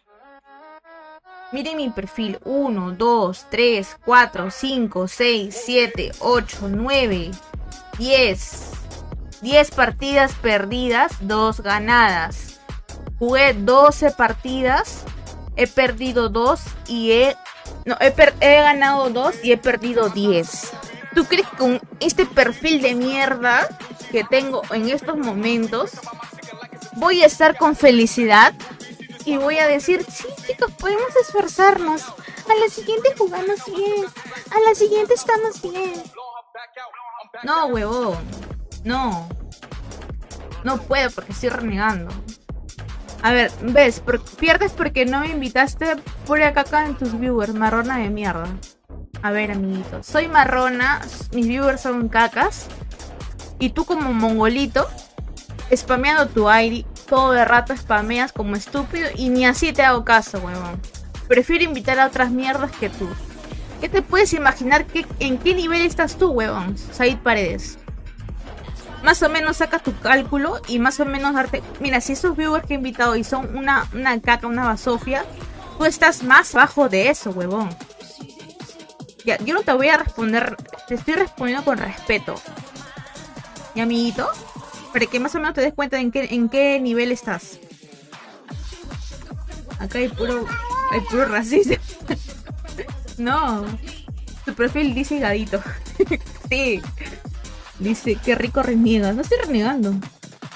Miren mi perfil. uno, dos, tres, cuatro, cinco, seis, siete, ocho, nueve, diez. diez partidas perdidas, dos ganadas. Jugué doce partidas. He perdido dos y he... No, he, per he ganado dos y he perdido diez. ¿Tú crees que con este perfil de mierda que tengo en estos momentos voy a estar con felicidad? Y voy a decir, sí, chicos, podemos esforzarnos. A la siguiente jugamos bien. A la siguiente estamos bien. No, huevón. No. No puedo porque estoy renegando. A ver, ves, por, pierdes porque no me invitaste. Pura caca en tus viewers, marrona de mierda. A ver, amiguitos, soy marrona, mis viewers son cacas. Y tú como mongolito, spameando tu I D, todo de rato spameas como estúpido y ni así te hago caso, huevón. Prefiero invitar a otras mierdas que tú. ¿Qué te puedes imaginar que, en qué nivel estás tú, huevón? Said Paredes. Más o menos sacas tu cálculo y más o menos darte... Mira, si esos viewers que he invitado y son una, una caca, una basofia, tú estás más bajo de eso, huevón. Ya, yo no te voy a responder, te estoy respondiendo con respeto. ¿Y amiguito? Para que más o menos te des cuenta en qué, en qué nivel estás. Acá hay puro, hay puro racismo. No. Tu perfil dice gadito. Sí. Dice, qué rico reniega. No estoy renegando.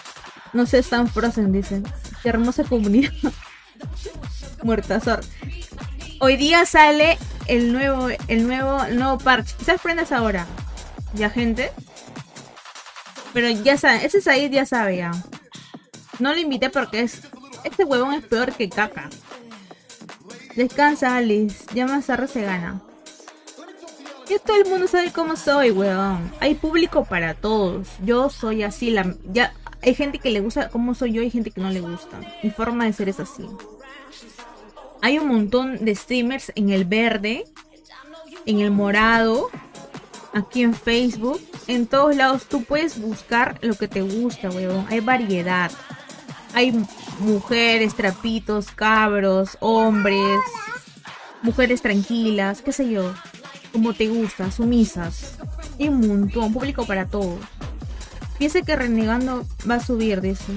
No sé, están frozen, dicen. Qué hermosa comunidad. Muertazar. Hoy día sale el nuevo, el nuevo, el nuevo parche. Quizás prendas ahora. Ya, gente. Pero ya saben, ese Said ya sabe ya. No lo invité porque es... Este huevón es peor que caca. Descansa, Alice. Ya más tarde se gana. Ya todo el mundo sabe cómo soy, huevón. Hay público para todos. Yo soy así. La... ya hay gente que le gusta cómo soy yo y hay gente que no le gusta. Mi forma de ser es así. Hay un montón de streamers en el verde, en el morado, aquí en Facebook. En todos lados tú puedes buscar lo que te gusta, huevón. Hay variedad. Hay mujeres, trapitos, cabros, hombres, mujeres tranquilas, qué sé yo. Como te gusta, sumisas. Hay un montón, público para todo. Piensa que Renegando va a subir, dice.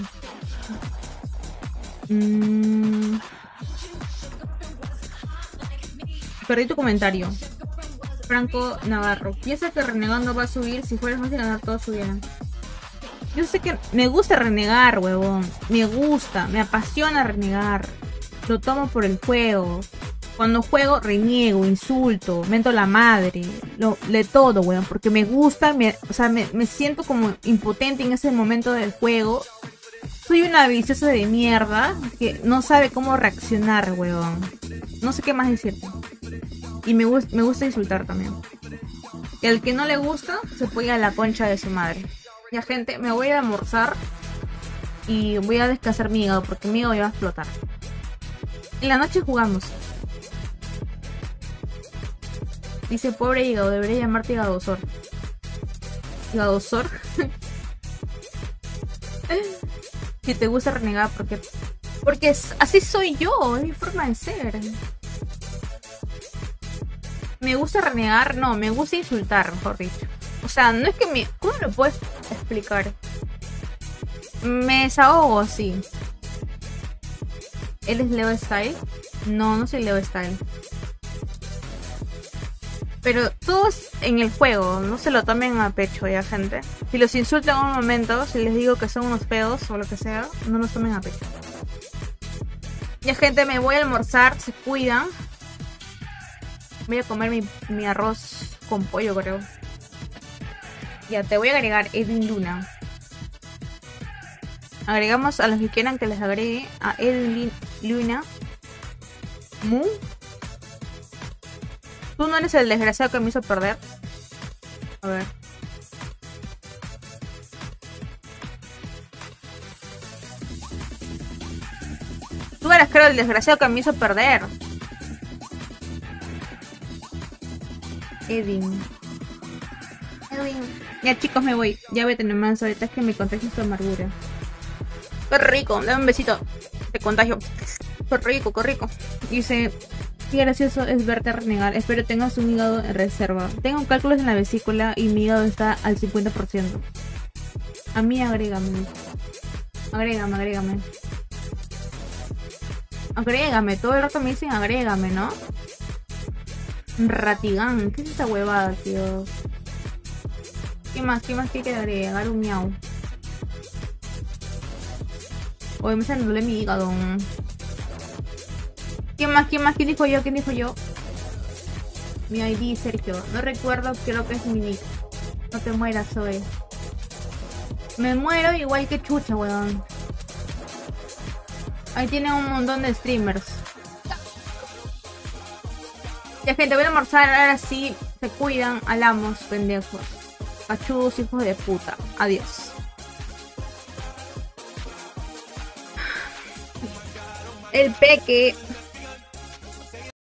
Mm. Perdí tu comentario. Franco Navarro. Piensa que Renegando va a subir. Si fuera más de ganar, todos subieran. Yo sé que me gusta renegar, huevón. Me gusta, me apasiona renegar. Lo tomo por el juego. Cuando juego, reniego, insulto, mento la madre. Lo, de todo, huevón. Porque me gusta, me, o sea, me, me siento como impotente en ese momento del juego. Soy una viciosa de mierda que no sabe cómo reaccionar, huevón. No sé qué más decirte. Y me, gust me gusta insultar también. Y al que no le gusta, se puede ir a la concha de su madre. Ya, gente, me voy a almorzar. Y voy a descansar mi hígado, porque mi hígado ya va a explotar. En la noche jugamos. Dice, pobre hígado, debería llamarte Hígadosor. ¿Hígadosor? Si te gusta renegar, porque... Porque así soy yo, es mi forma de ser. Me gusta renegar, no, me gusta insultar, mejor dicho. O sea, no es que me... ¿Cómo lo puedes explicar? Me desahogo, sí. ¿Él es Leo Style? No, no soy Leo Style. Pero todos en el juego, no se lo tomen a pecho ya, gente. Si los insulto en un momento, si les digo que son unos pedos o lo que sea, no los tomen a pecho. Ya, gente, me voy a almorzar, se cuidan. Voy a comer mi, mi arroz con pollo, creo. Ya, te voy a agregar Edwin Luna. Agregamos a los que quieran que les agregue a Edwin Luna. Mu. Tú no eres el desgraciado que me hizo perder. A ver. Tú eres, creo, el desgraciado que me hizo perder. Edwin. Edwin. Ya, chicos, me voy. Ya voy a tener más ahorita, es que me contagio tu amargura. Qué rico, dame un besito. Te contagio. Qué rico, qué rico. Dice, qué gracioso es verte renegar. Espero tengas un hígado en reserva. Tengo cálculos en la vesícula y mi hígado está al cincuenta por ciento. A mí agrégame. Agrégame, agrégame. Agrégame. Todo el rato me dicen agrégame, ¿no? Ratigán. ¿Qué es esta huevada, tío? ¿Qué más? ¿Qué más quiere que agregar? Un miau. Hoy me salió mi hígado. ¿Quién más? ¿Quién más? ¿Quién dijo yo? ¿Quién dijo yo? Mi I D, Sergio. No recuerdo, creo que es mi nick. No te mueras, Zoe. Me muero igual que chucha, weón. Ahí tienen un montón de streamers. Ya, gente, voy a almorzar. Ahora sí, se cuidan. Alamos, pendejos. Cachudos, hijos de puta. Adiós. El peque